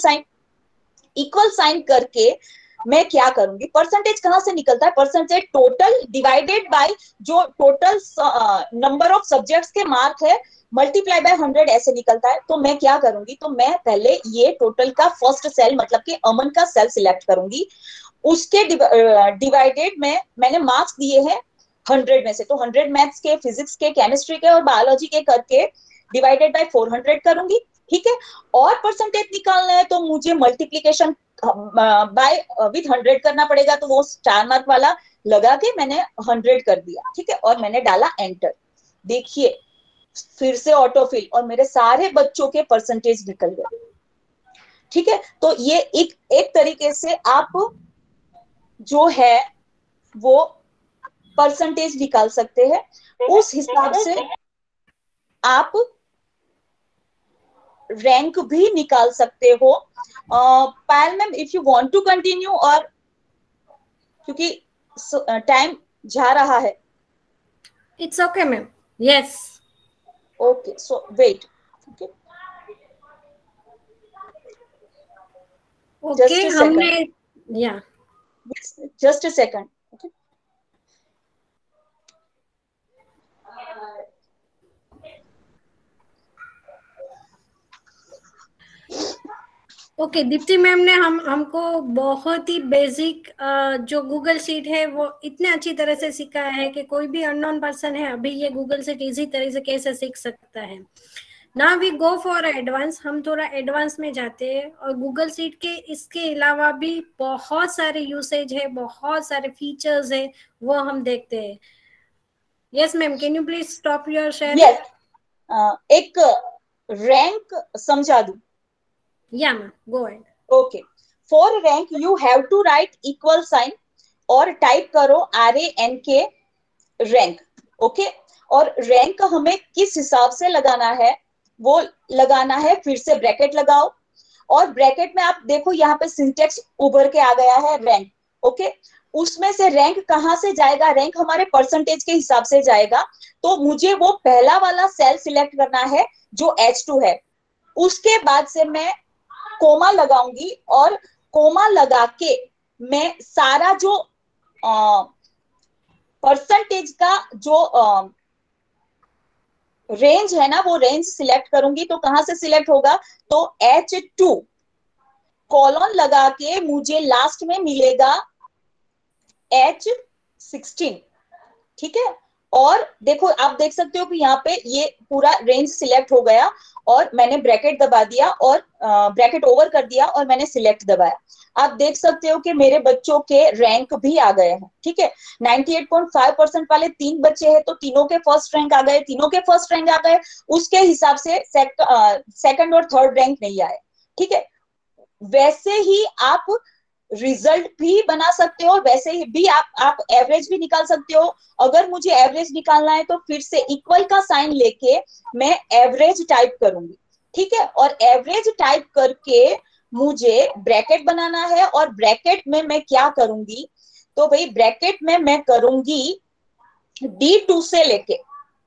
साइन करके मैं क्या करूंगी, परसेंटेज कहां से निकलता है, परसेंटेज टोटल डिवाइडेड बाय जो टोटल नंबर ऑफ सब्जेक्ट्स के मार्क है मल्टीप्लाई बाय 100 ऐसे निकलता है। तो मैं क्या करूंगी, तो मैं पहले ये टोटल का फर्स्ट सेल मतलब कि अमन का सेल सिलेक्ट करूंगी, उसके डिवाइडेड में मैंने मार्क्स दिए हैं 100 में से, तो 100 मैथ्स के, फिजिक्स के, केमिस्ट्री के और बायोलॉजी के करके डिवाइडेड बाय 400 करूंगी, ठीक है। और परसेंटेज निकालना है तो मुझे मल्टीप्लीकेशन बाय विथ 100 करना पड़ेगा, तो वो स्टार मार्क वाला लगा के मैंने 100 कर दिया, ठीक है। और मैंने डाला एंटर, देखिए फिर से ऑटोफिल और मेरे सारे बच्चों के परसेंटेज निकल गए, ठीक है। तो ये एक तरीके से आप जो है वो परसेंटेज निकाल सकते हैं, उस हिसाब से आप रैंक भी निकाल सकते हो। Payal ma'am if you want to continue, और क्योंकि टाइम जा रहा है। It's okay ma'am, yes okay so wait, okay okay हमने या just a second, okay okay Deepti ma'am ने हमको बहुत ही बेसिक जो गूगल शीट है वो इतने अच्छी तरह से सिखाया है कि कोई भी अननोन पर्सन है अभी ये गूगल शीट इजी तरह से कैसे सीख सकता है। Now we go for advance, हम थोड़ा एडवांस में जाते हैं और गूगल शीट के इसके अलावा भी बहुत सारे यूसेज है, बहुत सारे फीचर्स है, वो हम देखते हैं। Yes ma'am, can you please stop your sharing. एक रैंक समझा दूं? या ma'am go ahead. Okay, for rank you have to write equal sign और टाइप करो RANK रैंक, ओके। और रैंक हमें किस हिसाब से लगाना है वो लगाना है, फिर से ब्रैकेट लगाओ और ब्रैकेट में आप देखो यहाँ पे सिंटेक्स उभर के आ गया है रैंक, ओके। उसमें से रैंक कहां से जाएगा, रैंक हमारे परसेंटेज के हिसाब से जाएगा। तो मुझे वो पहला वाला सेल सिलेक्ट करना है जो H2 है, उसके बाद से मैं कोमा लगाऊंगी और कोमा लगा के मैं सारा जो परसेंटेज का जो रेंज है ना वो रेंज सिलेक्ट करूंगी। तो कहां से सिलेक्ट होगा, तो H2 कॉलन लगा के मुझे लास्ट में मिलेगा H16, ठीक है। और देखो आप देख सकते हो कि यहाँ पे ये पूरा रेंज सिलेक्ट हो गया और मैंने ब्रैकेट दबा दिया और ब्रैकेट ओवर कर दिया और मैंने सिलेक्ट दबाया। आप देख सकते हो कि मेरे बच्चों के रैंक भी आ गए हैं, ठीक है। 98.5% वाले 3 बच्चे हैं तो तीनों के फर्स्ट रैंक आ गए, तीनों के फर्स्ट रैंक आ गए, उसके हिसाब से सेकंड और थर्ड रैंक नहीं आए, ठीक है। वैसे ही आप रिजल्ट भी बना सकते हो, वैसे ही भी आप एवरेज भी निकाल सकते हो। अगर मुझे एवरेज निकालना है तो फिर से इक्वल का साइन लेके मैं एवरेज टाइप करूंगी, ठीक है। और एवरेज टाइप करके मुझे ब्रैकेट बनाना है और ब्रैकेट में मैं क्या करूंगी तो भाई ब्रैकेट में मैं करूंगी D2 से लेके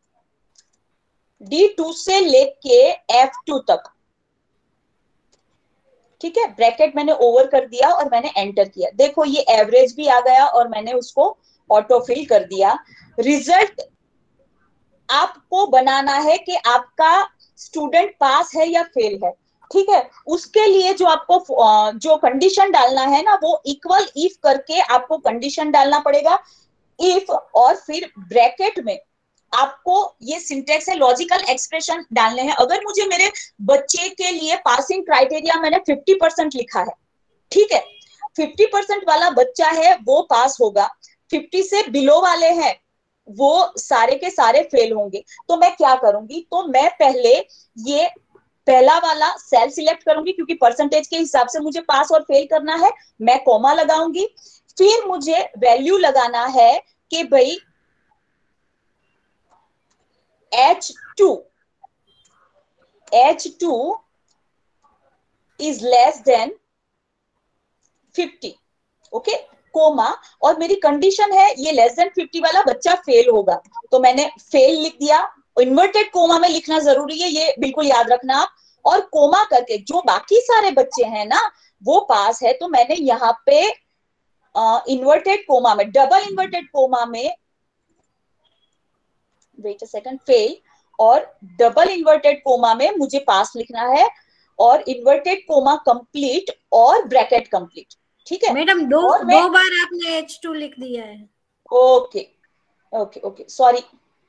F2 तक, ठीक है। ब्रैकेट मैंने ओवर कर दिया और मैंने एंटर किया। देखो ये एवरेज भी आ गया और मैंने उसको ऑटोफिल कर दिया। रिजल्ट आपको बनाना है कि आपका स्टूडेंट पास है या फेल है, ठीक है। उसके लिए जो आपको जो कंडीशन डालना है ना, वो इक्वल इफ करके आपको कंडीशन डालना पड़ेगा। इफ और फिर ब्रैकेट में आपको ये सिंटेक्स है, लॉजिकल एक्सप्रेशन डालने हैं। अगर मुझे मेरे बच्चे के लिए पासिंग क्राइटेरिया मैंने 50% लिखा है, ठीक है, 50% वाला बच्चा है वो पास होगा, 50 से बिलो वाले हैं वो सारे के सारे फेल होंगे। तो मैं क्या करूंगी, तो मैं पहले ये पहला वाला सेल सिलेक्ट करूंगी, क्योंकि परसेंटेज के हिसाब से मुझे पास और फेल करना है। मैं कॉमा लगाऊंगी, फिर मुझे वैल्यू लगाना है कि भाई H2 is less than 50, okay, comma, और मेरी कंडीशन है ये लेस देन 50 वाला बच्चा फेल होगा, तो मैंने फेल लिख दिया। इन्वर्टेड कोमा में लिखना जरूरी है, ये बिल्कुल याद रखना आप। और कोमा करके जो बाकी सारे बच्चे हैं ना वो पास है, तो मैंने यहाँ पे इन्वर्टेड कोमा में, डबल इन्वर्टेड कोमा में, वेट अ सेकंड, फेल, और डबल इन्वर्टेड कोमा में मुझे पास लिखना है, और इन्वर्टेड कोमा कंप्लीट और ब्रैकेट कंप्लीट, ठीक है। मैडम दो बार आपने H2 लिख दिया है। Okay okay okay, sorry.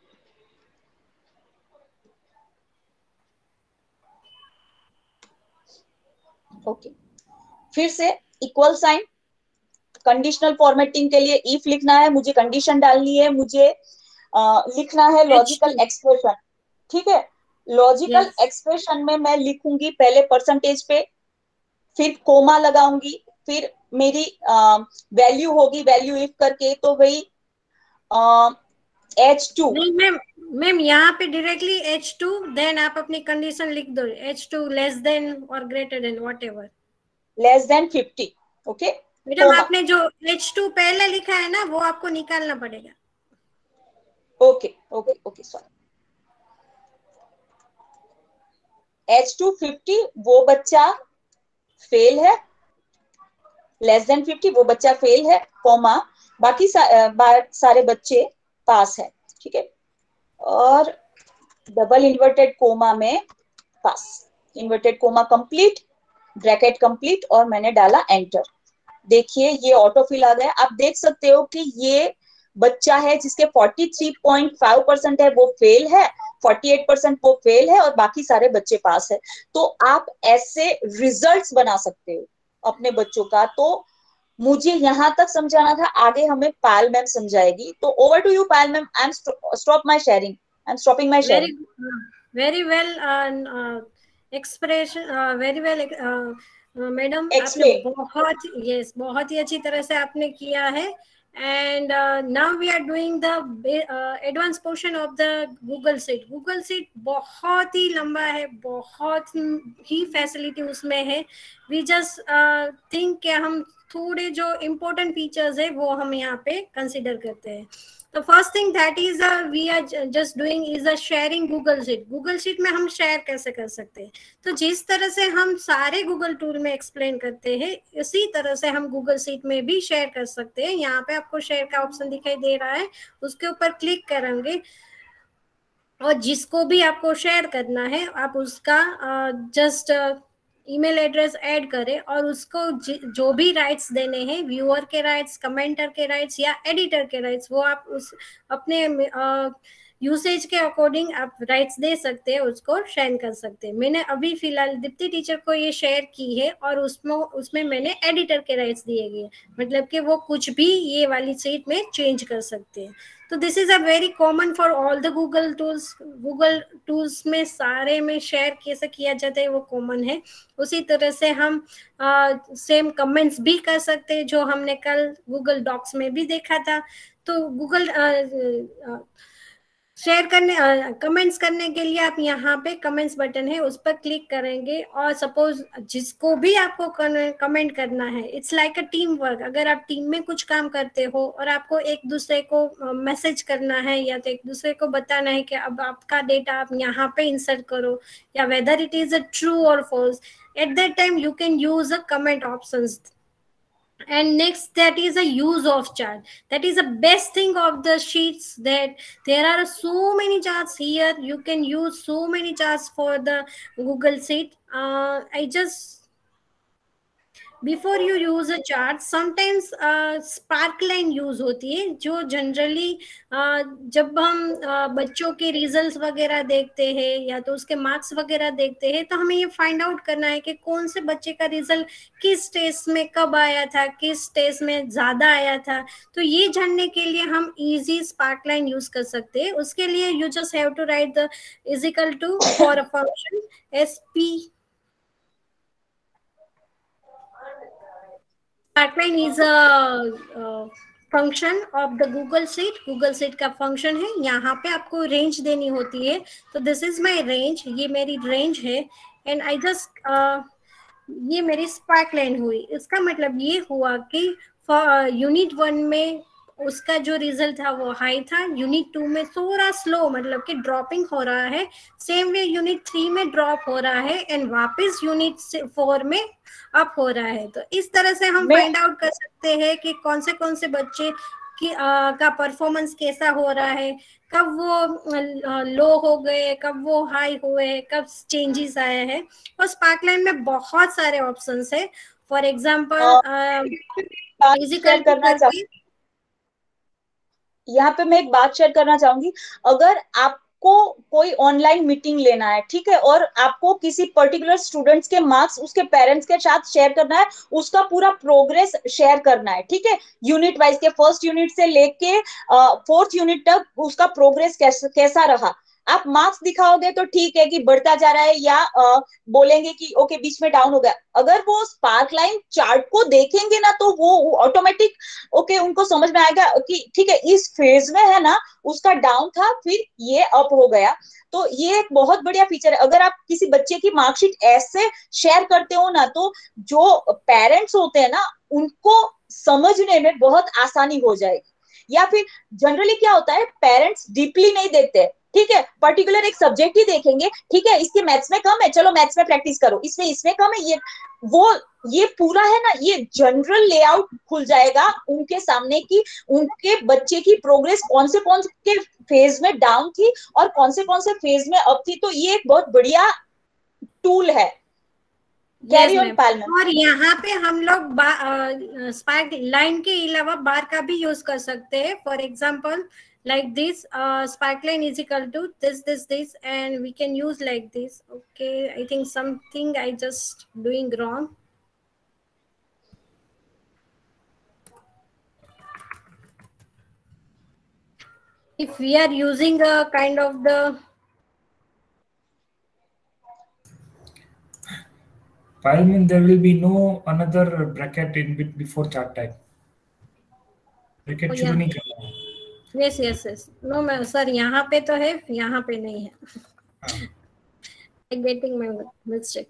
Okay, फिर से इक्वल साइन, कंडीशनल फॉर्मेटिंग के लिए इफ लिखना है, मुझे कंडीशन डालनी है, मुझे लिखना है लॉजिकल एक्सप्रेशन, ठीक है। लॉजिकल एक्सप्रेशन में मैं लिखूंगी पहले परसेंटेज पे, फिर कोमा लगाऊंगी, फिर मेरी वैल्यू होगी वैल्यू इफ करके, तो भाई H2। मैम यहाँ पे डायरेक्टली H2, देन आप अपनी कंडीशन लिख दो, H2 लेस देन और greater than whatever, less than 50, okay. Madam आपने जो H2 पहले लिखा है ना वो आपको निकालना पड़ेगा। Okay okay okay, sorry. H2 50 वो बच्चा फेल है, लेस देन 50 वो बच्चा फेल है, कॉमा, बाकी सारे बच्चे पास है, ठीक है। और डबल इन्वर्टेड कोमा में pass, inverted comma complete, bracket complete, और मैंने डाला एंटर। देखिए ये ऑटोफिल आ गया। आप देख सकते हो कि ये बच्चा है जिसके 43.5% है वो फेल है, 48% वो फेल है, और बाकी सारे बच्चे पास है। तो आप ऐसे रिजल्ट्स बना सकते हो अपने बच्चों का। तो मुझे यहाँ तक समझाना था, आगे हमें पायल मैम समझाएगी। तो over to you Payal ma'am, I am stop my sharing, I am stopping my sharing. Very well expression, very well madam, आपने बहुत ही अच्छी तरह से आपने किया है। and now we are doing the advanced portion of the Google Sheet. Google Sheet बहुत ही लंबा है, बहुत ही फैसिलिटी उसमें है। we just think कि हम थोड़े जो important features है वो हम यहाँ पे consider करते हैं। तो first thing that is we are just doing is a sharing Google sheet. Google sheet में हम शेयर कैसे कर सकते हैं, तो जिस तरह से हम सारे गूगल टूल में एक्सप्लेन करते हैं उसी तरह से हम गूगल शीट में भी शेयर कर सकते हैं। यहाँ पे आपको शेयर का ऑप्शन दिखाई दे रहा है, उसके ऊपर क्लिक करेंगे और जिसको भी आपको शेयर करना है आप उसका जस्ट ईमेल एड्रेस ऐड करें और उसको जो भी राइट्स देने हैं, व्यूअर के राइट्स, कमेंटर के राइट्स या एडिटर के राइट्स, वो आप उस अपने यूसेज के अकॉर्डिंग आप राइट्स दे सकते हैं, उसको शेयर कर सकते हैं। मैंने अभी फिलहाल दीप्ति टीचर को ये शेयर की है और उसमें मैंने एडिटर के राइट्स दिए गए, मतलब कि वो कुछ भी ये वाली शीट में चेंज कर सकते हैं। तो this is a very common for all the Google tools. Google tools में सारे में शेयर कैसे किया जाता है वो कॉमन है। उसी तरह से हम सेम कमेंट्स भी कर सकते हैं, जो हमने कल गूगल डॉक्स में भी देखा था। तो गूगल शेयर करने कमेंट्स करने के लिए आप यहाँ पे कमेंट्स बटन है उस पर क्लिक करेंगे, और सपोज जिसको भी आपको कमेंट करना है, it's like a team work. अगर आप टीम में कुछ काम करते हो और आपको एक दूसरे को मैसेज करना है या तो एक दूसरे को बताना है कि अब आपका डेटा आप यहाँ पे इंसर्ट करो, या whether it is a true और false, at that time you can use a comment options. And next, that is a use of chart. That is the best thing of the sheets, that there are so many charts here. You can use so many charts for the Google Sheet. Before you use a chart, sometimes sparkline use होती है, जो generally जब हम बच्चों के results वगैरह देखते हैं या तो उसके मार्क्स वगैरह देखते हैं, तो हमें ये फाइंड आउट करना है कि कौन से बच्चे का रिजल्ट किस टेस्ट में कब आया था, किस टेस्ट में ज्यादा आया था. तो ये जानने के लिए हम इजी स्पार्कलाइन यूज कर सकते हैं. उसके लिए you just have to write the is equal to for a function SP. Sparkline is a function of the Google Sheet. Google Sheet का function है. यहाँ पे आपको range देनी होती है. तो this is my range. ये मेरी range है. And I just ये मेरी sparkline हुई. इसका मतलब ये हुआ कि यूनिट 1 में उसका जो रिजल्ट था वो हाई था, यूनिट 2 में थोड़ा स्लो, मतलब कि ड्रॉपिंग हो रहा है. सेम वे यूनिट 3 में ड्रॉप हो रहा है एंड वापस यूनिट 4 में अप हो रहा है. तो इस तरह से हम फाइंड आउट कर सकते हैं कि कौन से बच्चे की का परफॉर्मेंस कैसा हो रहा है, कब वो लो हो गए, कब वो हाई हुए, कब चेंजेस आए हैं. और स्पार्कलाइन में बहुत सारे ऑप्शंस है. फॉर एग्जांपल यहाँ पे मैं एक बात शेयर करना चाहूंगी. अगर आपको कोई ऑनलाइन मीटिंग लेना है, ठीक है, और आपको किसी पर्टिकुलर स्टूडेंट्स के मार्क्स उसके पेरेंट्स के साथ शेयर करना है, उसका पूरा प्रोग्रेस शेयर करना है, ठीक है, यूनिट वाइज के फर्स्ट यूनिट से लेके 4th यूनिट तक उसका प्रोग्रेस कैसा रहा. आप मार्क्स दिखाओगे तो ठीक है कि बढ़ता जा रहा है, या बोलेंगे कि ओके बीच में डाउन हो गया. अगर वो स्पार्कलाइन चार्ट को देखेंगे ना, तो वो ऑटोमेटिक ओके उनको समझ में आएगा कि ठीक है इस फेज में है ना उसका डाउन था, फिर ये अप हो गया. तो ये एक बहुत बढ़िया फीचर है. अगर आप किसी बच्चे की मार्कशीट ऐसे शेयर करते हो ना, तो जो पेरेंट्स होते हैं ना उनको समझने में बहुत आसानी हो जाएगी. या फिर जनरली क्या होता है, पेरेंट्स डीपली नहीं देखते, ठीक है, पर्टिकुलर एक सब्जेक्ट ही देखेंगे, ठीक है, इसके मैथ्स में कम है, चलो मैथ्स में प्रैक्टिस करो, इसमें कम है, ये पूरा है ना, ये जनरल लेआउट खुल जाएगा उनके सामने कि उनके बच्चे की प्रोग्रेस कौन से फेज में डाउन थी और कौन से फेज में अप थी. तो ये एक बहुत बढ़िया टूल है. Yes, और यहाँ पे हम लोग स्पार्क लाइन के अलावा बार का भी यूज कर सकते हैं. For example like this, sparkline is equal to this, and we can use like this. Okay, I think something I just doing wrong. If we are using a kind of the file, mean there will be no another bracket in before chart type. Bracket शुरू नहीं करना है. yes. No मैं sir यहाँ पे तो है, यहाँ पे नहीं है. Getting my mistake.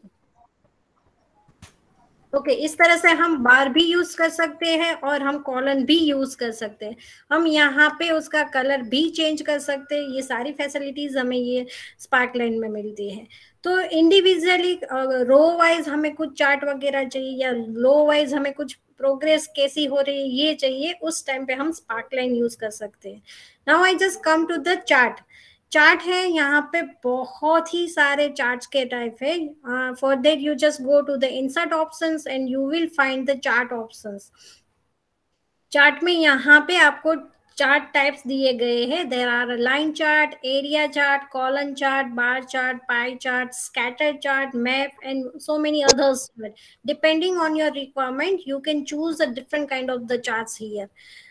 ओके, इस तरह से हम बार भी यूज कर सकते हैं और हम कॉलन भी यूज कर सकते हैं. हम यहाँ पे उसका कलर भी चेंज कर सकते हैं. ये सारी फैसिलिटीज हमें ये स्पार्कलाइन में मिलती है. तो इंडिविजुअली रो वाइज हमें कुछ चार्ट वगैरह चाहिए, या लो वाइज हमें कुछ प्रोग्रेस कैसी हो रही है ये चाहिए, उस टाइम पे हम स्पार्कलाइन यूज कर सकते हैं. Now I just come to the chart है. यहाँ पे बहुत ही सारे चार्ट्स के टाइप है. For that you just go to the insert options and you will find the chart options. Chart में यहाँ पे आपको चार्ट टाइप्स दिए गए हैं. There are line chart, area chart, column chart, bar chart, pie chart, scatter chart, map, and so many others. Depending on your requirement, you can choose a different kind of the charts here.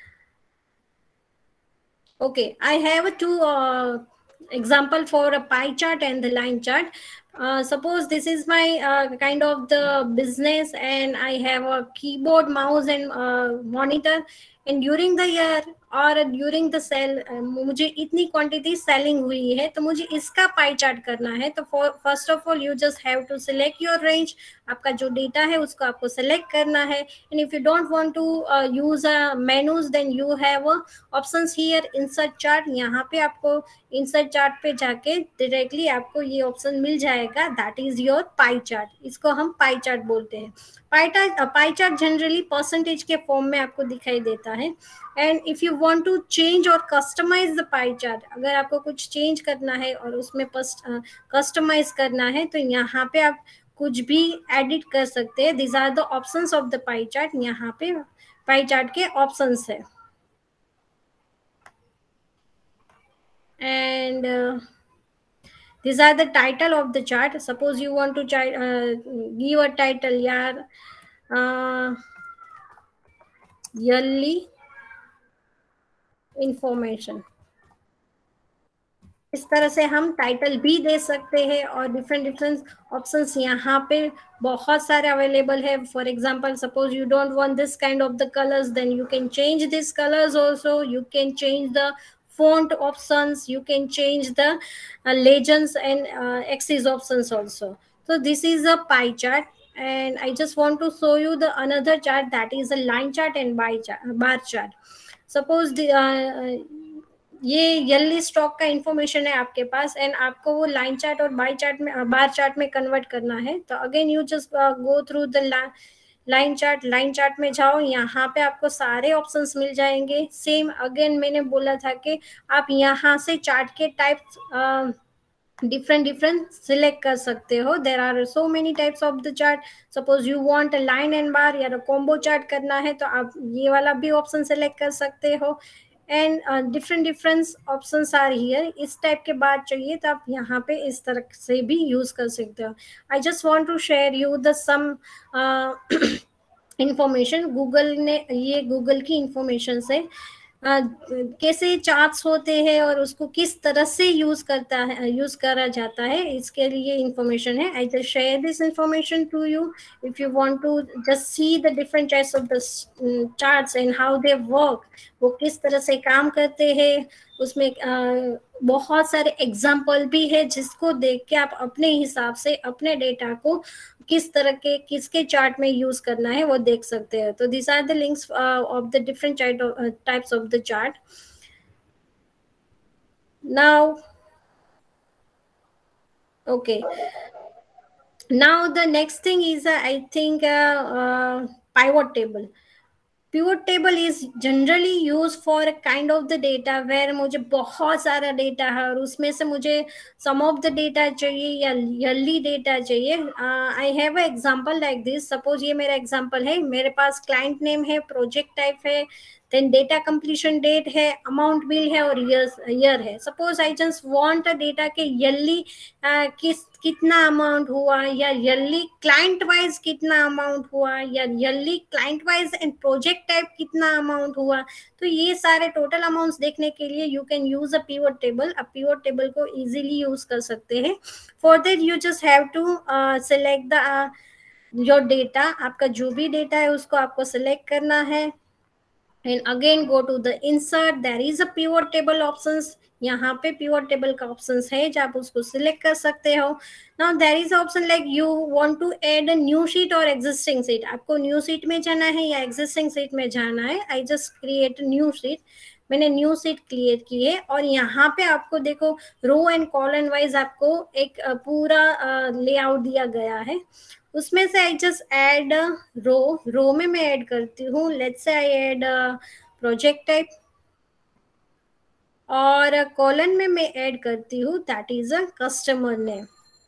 Okay, I have two example for a pie chart and the line chart. Suppose this is my kind of the business, and I have a keyboard, mouse, and monitor, and during the year और during the sale मुझे इतनी quantity selling हुई है, तो मुझे इसका pie chart करना है। तो first of all you just have to select your range, आपका जो डेटा है उसको आपको सिलेक्ट करना है। And if you don't want to use menus, then you have options here insert chart. यहाँ पे आपको इंसर्ट चार्ट पे जाके डायरेक्टली आपको ये ऑप्शन मिल जाएगा, that is your pie chart. इसको हम पाई चार्ट बोलते हैं। पाई चार्ट जनरली परसेंटेज के फॉर्म में आपको दिखाई देता है। And if you want to change और कस्टमाइज द पाई चार्ट, अगर आपको कुछ चेंज करना है और उसमें कस्टमाइज करना है, तो यहाँ पे आप कुछ भी एडिट कर सकते हैं। This are the options of the pie chart. यहाँ पे पाई चार्ट के ऑप्शंस है। And these are the title of the chart. Suppose you want to give a title, yaar, yearly information। इस तरह से हम टाइटल भी दे सकते हैं। और डिफरेंट ऑप्शंस यहाँ पे बहुत सारे अवेलेबल है। For example, suppose you don't want this kind of the colours, then you can change this colours also. You can change the font options, you can change the legends and axis options also. So this is a pie chart, and I just want to show you the another chart, that is a line chart and bar chart. Suppose the ये yearly stock का information है आपके पास, and आपको वो line chart और bar chart में convert करना है। तो again you just go through the line chart में जाओ, यहाँ पे आपको सारे ऑप्शंस मिल जाएंगे। सेम अगेन मैंने बोला था कि आप यहाँ से चार्ट के टाइप डिफरेंट सिलेक्ट कर सकते हो। There are so many types of the chart. Suppose you want a line and bar या कॉम्बो चार्ट करना है, तो आप ये वाला भी ऑप्शन सिलेक्ट कर सकते हो। And different options are here. इस टाइप के बाद चाहिए तो आप यहाँ पे इस तरह से भी यूज कर सकते हो। I just want to share you the some information. Google ने, ये गूगल की इंफॉर्मेशन से कैसे चार्ट्स होते हैं और उसको किस तरह से यूज करा जाता है, इसके लिए इंफॉर्मेशन है। I just share this information to you. If you want to just see the different types of the charts and how they work, वो किस तरह से काम करते हैं, उसमें बहुत सारे एग्जाम्पल भी है जिसको देख के आप अपने हिसाब से अपने डेटा को किस तरह के किसके चार्ट में यूज करना है वो देख सकते हैं। तो this are the links of the different types of the chart. Now okay, now the next thing is I think pivot table. Pivot table is generally used for a kind of the data where मुझे बहुत सारा data है और उसमें से मुझे some of the data चाहिए या yearly data चाहिए। I have an example like this. Suppose ये मेरा example है, मेरे पास client name है, project type है, then data completion date है, amount bill है और year है। Suppose I just want a data के yearly कितना अमाउंट हुआ या yearly client wise कितना अमाउंट हुआ या yearly client wise and project type कितना अमाउंट हुआ। तो ये सारे टोटल अमाउंट्स देखने के लिए you can use a pivot table. अब पिवट टेबल को इजीली यूज कर सकते हैं। For that you just have to select the your data. आपका जो भी डेटा है उसको आपको सिलेक्ट करना है and again go to the insert. There is a pivot table options. यहाँ पे पिवट टेबल का ऑप्शंस है जो आप उसको सिलेक्ट कर सकते हो। Now there is option like you want to add a new sheet और एग्जिस्टिंग शीट। आपको न्यू शीट में जाना है या एग्जिस्टिंग शीट में जाना है। I just create new sheet. मैंने न्यू शीट क्रिएट की है और यहाँ पे आपको देखो रो एंड कॉलम वाइज आपको एक पूरा लेआउट दिया गया है। उसमें से आई जस्ट ऐड रो में मैं ऐड करती हूँ। Let's say I add project type और कॉलम में मैं ऐड करती हूँ that is a customer name.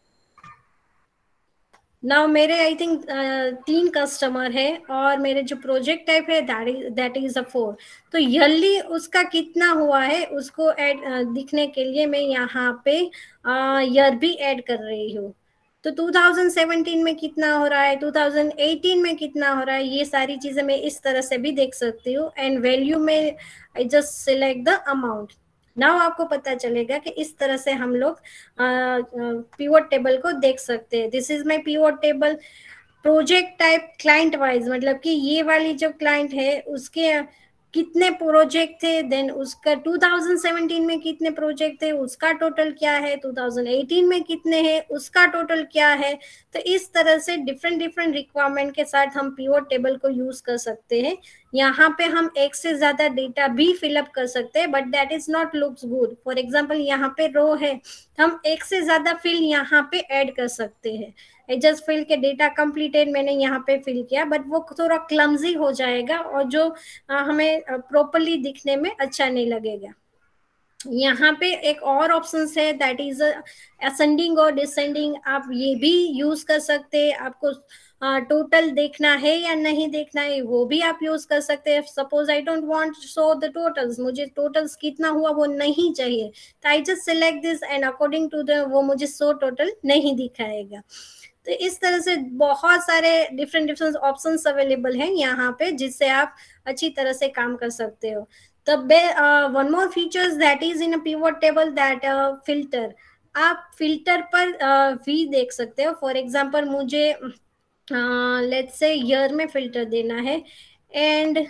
Now मेरे आई थिंक 3 कस्टमर है और मेरे जो प्रोजेक्ट टाइप है दैट इज अ 4। तो yearly उसका कितना हुआ है उसको ऐड दिखने के लिए मैं यहाँ पे ईयर भी ऐड कर रही हूँ। तो 2017 में कितना हो रहा है, 2018 में कितना हो रहा है, ये सारी चीजें मैं इस तरह से भी देख सकती हूँ। एंड वैल्यू में I just select the amount. Now आपको पता चलेगा कि इस तरह से हम लोग पिवट टेबल को देख सकते हैं। This is my pivot table. Project type client wise, मतलब कि ये वाली जो क्लाइंट है उसके कितने प्रोजेक्ट थे, देन उसका 2017 में कितने प्रोजेक्ट थे, उसका टोटल क्या है, 2018 में कितने हैं, उसका टोटल क्या है। तो इस तरह से डिफरेंट डिफरेंट रिक्वायरमेंट के साथ हम पिवट टेबल को यूज कर सकते हैं। यहाँ पे हम एक से ज्यादा डेटा भी फिलअप कर सकते हैं, but that is not looks good. For example यहाँ पे रो है, हम एक से ज्यादा फील्ड यहाँ पे ऐड कर सकते हैं। जस्ट फील्ड के डेटा कंप्लीटेड मैंने यहाँ पे फिल किया, बट वो थोड़ा क्लमजी हो जाएगा और जो हमें प्रॉपरली दिखने में अच्छा नहीं लगेगा। यहाँ पे एक और ऑप्शन है, दैट इज असेंडिंग और डिसेंडिंग। आप ये भी यूज कर सकते हैं। आपको टोटल देखना है या नहीं देखना है वो भी आप यूज कर सकते हैं। Suppose I don't want show the totals, मुझे टोटल्स कितना हुआ वो नहीं चाहिए, तो I just select this and according to the वो मुझे शो टोटल नहीं दिखाएगा। तो इस तरह से बहुत सारे डिफरेंट डिफरेंट ऑप्शंस अवेलेबल हैं यहाँ पे, जिससे आप अच्छी तरह से काम कर सकते हो। तो one more features that is in a pivot table, that filter. आप फिल्टर पर भी देख सकते हो। फॉर एग्जांपल मुझे लेट्स से ईयर में फिल्टर देना है एंड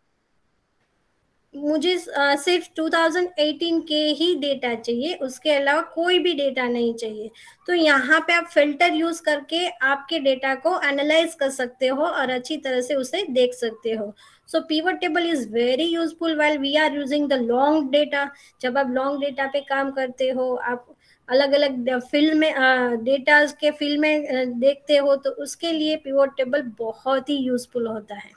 मुझे सिर्फ 2018 के ही डेटा चाहिए, उसके अलावा कोई भी डेटा नहीं चाहिए। तो यहाँ पे आप फिल्टर यूज करके आपके डेटा को एनालाइज कर सकते हो और अच्छी तरह से उसे देख सकते हो। So pivot table is very useful while we are using the long data. जब आप लॉन्ग डेटा पे काम करते हो, आप अलग अलग फील्ड में डेटा के फील्ड में देखते हो, तो उसके लिए पिवट टेबल बहुत ही यूजफुल होता है।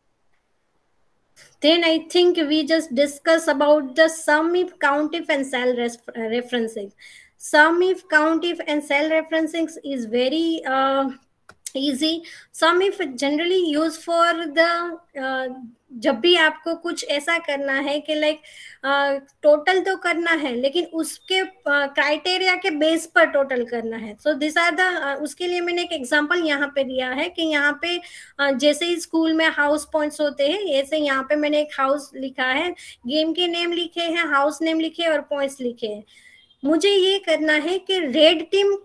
Then I think we just discuss about the sum if, count if and cell referencing. Sum if, count if and cell referencing is very easy. Sum if generally used for the जब भी आपको कुछ ऐसा करना है कि like total तो करना है लेकिन उसके क्राइटेरिया के बेस पर टोटल करना है। सो दिस आर द उसके लिए मैंने एक एग्जांपल यहाँ पे दिया है कि यहाँ पे जैसे ही स्कूल में हाउस पॉइंट्स होते हैं, ऐसे यहाँ पे मैंने एक हाउस लिखा है, गेम के नेम लिखे हैं, हाउस नेम लिखे और पॉइंट्स लिखे हैं। मुझे ये करना है कि रेड टीम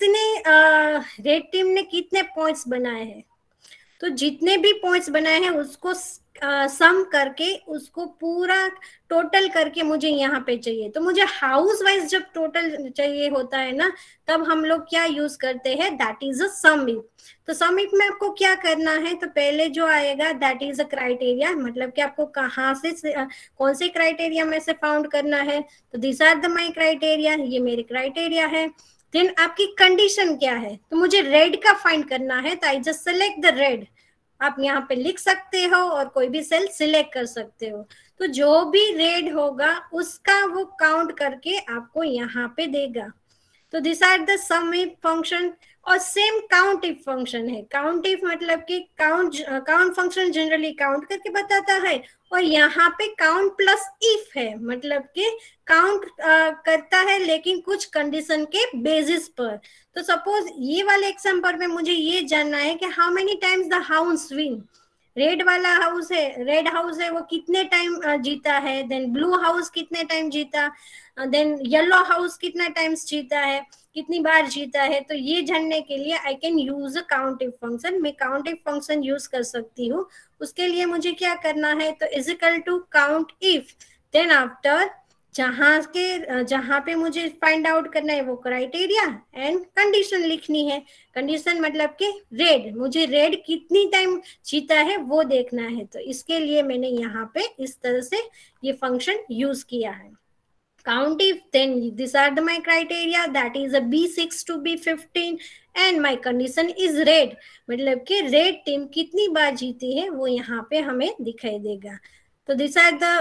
ने कितने पॉइंट्स बनाए हैं। तो जितने भी पॉइंट्स बनाए हैं उसको सम करके उसको पूरा टोटल करके मुझे यहाँ पे चाहिए। तो मुझे हाउस वाइज जब टोटल चाहिए होता है ना, तब हम लोग क्या यूज करते हैं, that is a sum if. तो सम इफ में आपको क्या करना है, तो पहले जो आएगा दैट इज अ क्राइटेरिया, मतलब कि आपको कहाँ से कौन से क्राइटेरिया में से फाउंड करना है। तो this are the my criteria, ये मेरे क्राइटेरिया है। देन आपकी कंडीशन क्या है, तो मुझे रेड का फाइंड करना है, तो I just select the red. आप यहाँ पे लिख सकते हो और कोई भी सेल सिलेक्ट कर सकते हो। तो जो भी रेड होगा उसका वो काउंट करके आपको यहाँ पे देगा। तो this are the sum if function. और सेम काउंट इफ फंक्शन है। काउंट इफ मतलब कि काउंट फंक्शन जनरली काउंट करके बताता है, और यहाँ पे काउंट प्लस इफ है, मतलब कि काउंट करता है लेकिन कुछ कंडीशन के बेसिस पर। तो सपोज ये वाले एग्जांपल में मुझे ये जानना है कि how many times the house win. Red वाला हाउस है, रेड हाउस है, वो कितने टाइम जीता है। देन ब्लू हाउस कितने टाइम जीता, देन येलो हाउस कितना टाइम्स जीता है, कितनी बार जीता है। तो ये जानने के लिए I can use a count if function. मैं काउंट इफ फंक्शन यूज कर सकती हूँ। उसके लिए मुझे क्या करना है, तो is equal to count if, then after जहां पे मुझे फाइंड आउट करना है वो क्राइटेरिया एंड कंडीशन लिखनी है। कंडीशन मतलब कि रेड, मुझे रेड कितनी टाइम जीता है वो देखना है। तो इसके लिए मैंने यहाँ पे इस तरह से ये फंक्शन यूज किया है। Count if, then these are the my criteria, that is a B6 to B15 and my condition is red, मतलब कि रेड टीम कितनी बार जीती है वो यहाँ पे हमें दिखाई देगा। तो these are the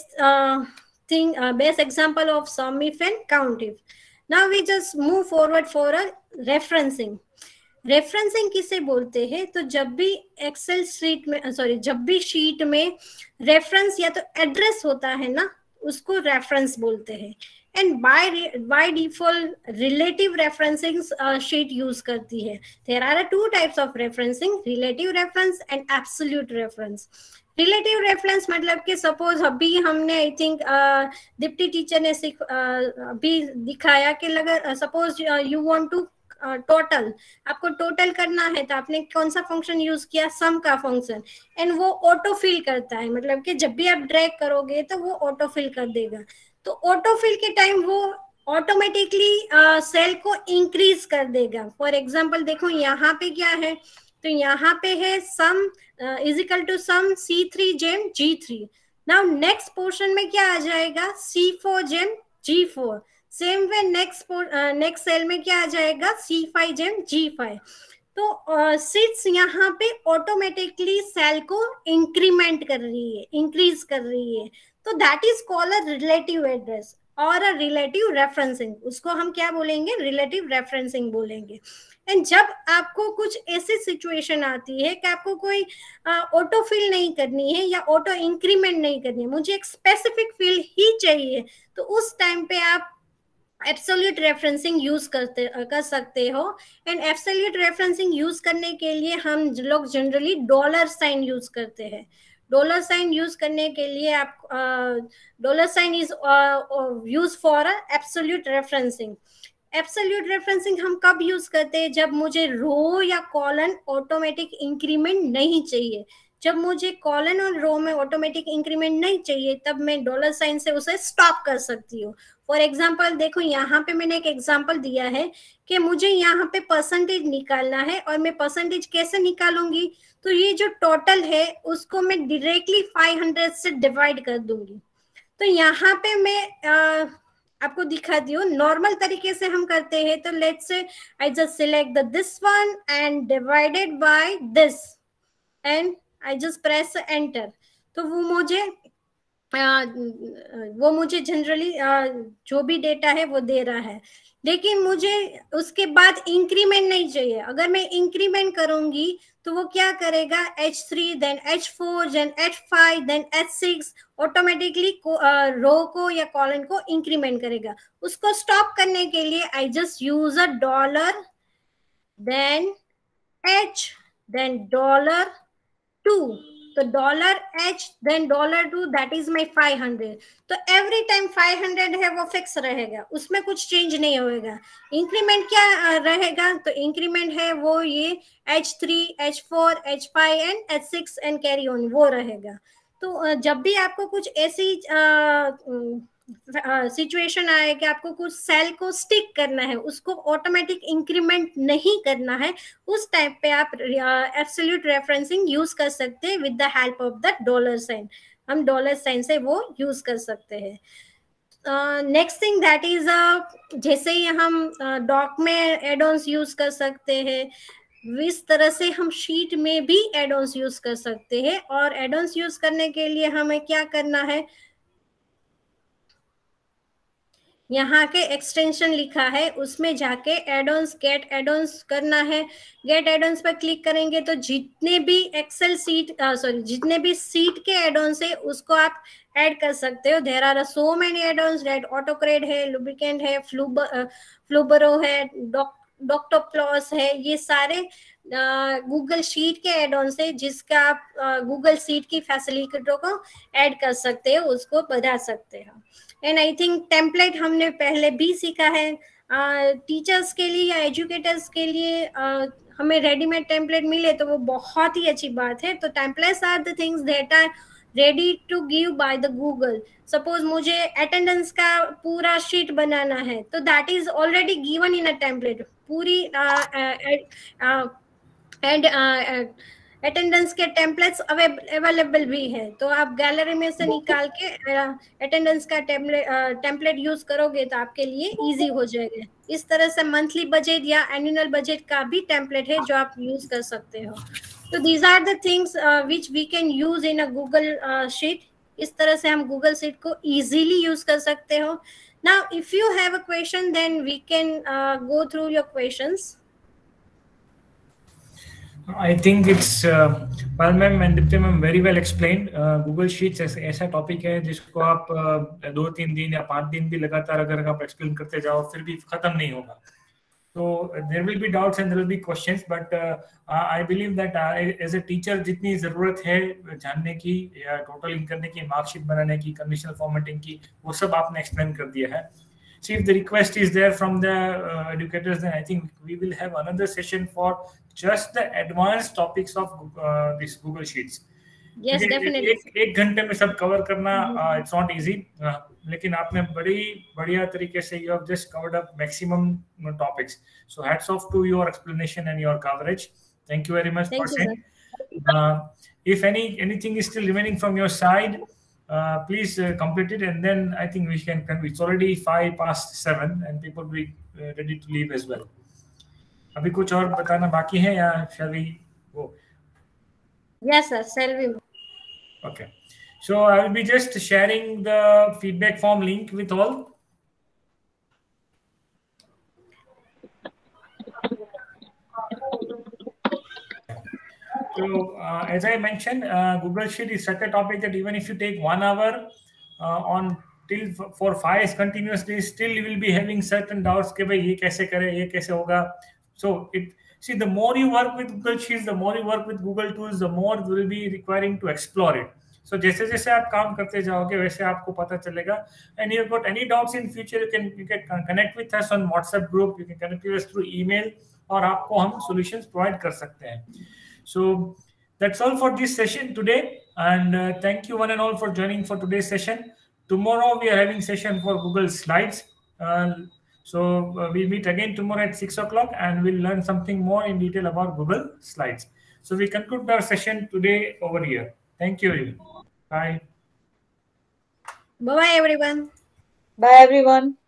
best example of sum if and count if. Now we just move forward for a referencing. Referencing किसे बोलते हैं, तो जब भी एक्सेल शीट में जब भी शीट में रेफरेंस या तो एड्रेस होता है ना, उसको रेफरेंस बोलते हैं। And by default relative referencing sheet use करती है। There are two types of referencing, relative reference and absolute reference. Relative reference मतलब कि सपोज अभी हमने आई थिंक दीप्ति टीचर ने अभी दिखाया कि अगर suppose you want to total, आपको टोटल करना है तो आपने कौन सा फंक्शन यूज किया, सम का फंक्शन, एंड वो ऑटो फिल करता है, मतलब कि जब भी आप ड्रैग करोगे तो वो ऑटो फिल कर देगा। तो ऑटो फिल के टाइम वो ऑटोमेटिकली सेल को इंक्रीज कर देगा। फॉर एग्जांपल देखो यहाँ पे क्या है, तो यहाँ पे है sum is equal to sum C3 जेम G3। नाउ नेक्स्ट पोर्शन में क्या आ जाएगा, C4 जेम G4। Same way next cell में क्या आ जाएगा, C5 जेम G5। तो सिट्स यहाँ पे ऑटोमेटिकली सेल को इंक्रीमेंट कर रही है, इंक्रीज कर रही है। तो that is called a relative address और अ रिलेटिव रेफरेंसिंग। उसको हम क्या बोलेंगे, रिलेटिव रेफरेंसिंग बोलेंगे। एंड जब आपको कुछ ऐसी सिचुएशन आती है कि आपको कोई ऑटो फिल नहीं करनी है या ऑटो इंक्रीमेंट नहीं करनी है, मुझे एक स्पेसिफिक फील्ड ही चाहिए, तो उस टाइम पे आप एब्सोल्यूट रेफरेंसिंग यूज कर सकते हो। एंड एब्सोल्यूट रेफरेंसिंग यूज करने के लिए हम लोग जनरली डॉलर साइन यूज करते हैं। डॉलर साइन यूज करने के लिए आप dollar sign is use for absolute referencing. Absolute referencing हम कब यूज करते हैं, जब मुझे रो या कॉलन ऑटोमेटिक इंक्रीमेंट नहीं चाहिए। जब मुझे कॉलन और रो में ऑटोमेटिक इंक्रीमेंट नहीं चाहिए तब मैं डॉलर साइन से उसे स्टॉप कर सकती हूँ। फॉर एग्जाम्पल देखो यहाँ पे मैंने एक एग्जाम्पल दिया है कि मुझे यहाँ पे परसेंटेज निकालना है, और मैं परसेंटेज कैसे निकालूंगी, तो ये जो टोटल है उसको मैं डायरेक्टली 500 से डिवाइड कर दूंगी। तो यहाँ पे मैं आपको दिखाती हूँ, नॉर्मल तरीके से हम करते हैं। तो let's say I just select this one and divided by this and I just press enter. तो वो मुझे जनरली जो भी डेटा है वो दे रहा है, लेकिन मुझे उसके बाद इंक्रीमेंट नहीं चाहिए। अगर मैं इंक्रीमेंट करूंगी तो वो क्या करेगा, H3 then H4 then H5 then H6 automatically row को या कॉलन को इंक्रीमेंट करेगा। उसको स्टॉप करने के लिए I just use a dollar then H then $2, तो $H then $2, that is my 500। तो एवरी टाइम 500 है वो फिक्स रहेगा, उसमें कुछ चेंज नहीं होगा। इंक्रीमेंट क्या रहेगा, तो इंक्रीमेंट है वो ये H3 H4 H5 and H6 and carry on वो रहेगा। तो जब भी आपको कुछ ऐसी सिचुएशन आए कि आपको कुछ सेल को स्टिक करना है, उसको ऑटोमेटिक इंक्रीमेंट नहीं करना है, उस टाइप पे आप एब्सोल्यूट रेफरेंसिंग यूज कर सकते हैं with the help of the dollar sign. हम डॉलर साइन से वो यूज कर सकते हैं। नेक्स्ट थिंग दैट इज जैसे ही हम डॉक में एड ऑन्स यूज कर सकते हैं, इस तरह से हम शीट में भी एड ऑन्स यूज कर सकते हैं। और एड ऑन्स यूज करने के लिए हमें क्या करना है, यहाँ के एक्सटेंशन लिखा है उसमें जाके एड-ऑन्स गेट एड-ऑन्स करना है। गेट एड-ऑन्स पर क्लिक करेंगे तो जितने भी एक्सेल सीट जितने भी सीट के एड-ऑन्स है उसको आप ऐड कर सकते हो। There are so many add-ons, that Autocrat है, लुब्रिकेंट है, फ्लूबरो है, डॉक्टोप्लॉस है, ये सारे गूगल शीट के एड-ऑन्स है जिसका आप गूगल शीट की फैसिलिटियों को ऐड कर सकते हो, उसको बढ़ा सकते हो। एंड आई थिंक टेम्पलेट हमने पहले भी सीखा है। टीचर्स के लिए या एजुकेटर्स के लिए हमें रेडीमेड टेम्पलेट मिले तो वो बहुत ही अच्छी बात है। तो templates are the things that are ready to give by the Google. Suppose मुझे अटेंडेंस का पूरा शीट बनाना है तो that is already given in a template. पूरी अटेंडेंस के टेम्पलेट्स अवेलेबल भी है, तो आप गैलरी में से निकाल के अटेंडेंस का टेम्पलेट यूज करोगे तो आपके लिए इजी हो जाएगा। इस तरह से मंथली बजट या एनुअल बजट का भी टेम्पलेट है जो आप यूज कर सकते हो। तो these are the things which we can use in a Google sheet. इस तरह से हम गूगल शीट को इजीली यूज कर सकते हो। Now if you have a question then we can go through your questions. I think it's Pal ma'am and Dipti ma'am very well explained. Google Sheets ऐसा topic है जिसको आप 2-3 दिन या 5 दिन भी लगातार अगर आप एक्सप्लेन करते जाओ फिर भी खत्म नहीं होगा। So there will be doubts and there will be questions, but I believe that as a teacher जितनी जरूरत है जानने की या टोटल इन करने की, मार्कशीट बनाने की, कंडीशनल फॉर्मेटिंग की, वो सब आपने एक्सप्लेन कर दिया है। see if the request is there from the educators, then I think we will have another session for just the advanced topics of this Google Sheets. Yes, definitely. एक घंटे में सब कवर करना it's not easy, लेकिन आपने बड़ी बढ़िया तरीके से you have just covered up maximum topics. So hats off to your explanation and your coverage. Thank you very much for saying. If anything is still remaining from your side, please complete it, and then I think we can. It's already 7:05 and people will be ready to leave as well. अभी कुछ और बताना बाकी है या shall we go? Yes, sir. Shall we? Okay. So I will be just sharing the feedback form link with all. So as I mentioned, Google Sheet is such a topic that even if you take 1 hour for 5 continuous days, still you will be having certain doubts कि भाई ये कैसे करें, ये कैसे होगा. So see, the more you work with Google Sheets, the more you work with Google Tools, the more you will be requiring to explore it. So जैसे जैसे आप काम करते जाओगे वैसे आपको पता चलेगा. And you've got any doubts in future, you can connect with us on WhatsApp group, you can connect with us through email, और आपको हम solutions provide कर सकते हैं. So that's all for this session today, and thank you one and all for joining for today's session. Tomorrow we are having session for Google Slides. So we'll meet again tomorrow at 6 o'clock and we'll learn something more in detail about Google Slides. So we conclude our session today over here. Thank you everyone. Bye. Bye-bye, everyone. Bye, everyone.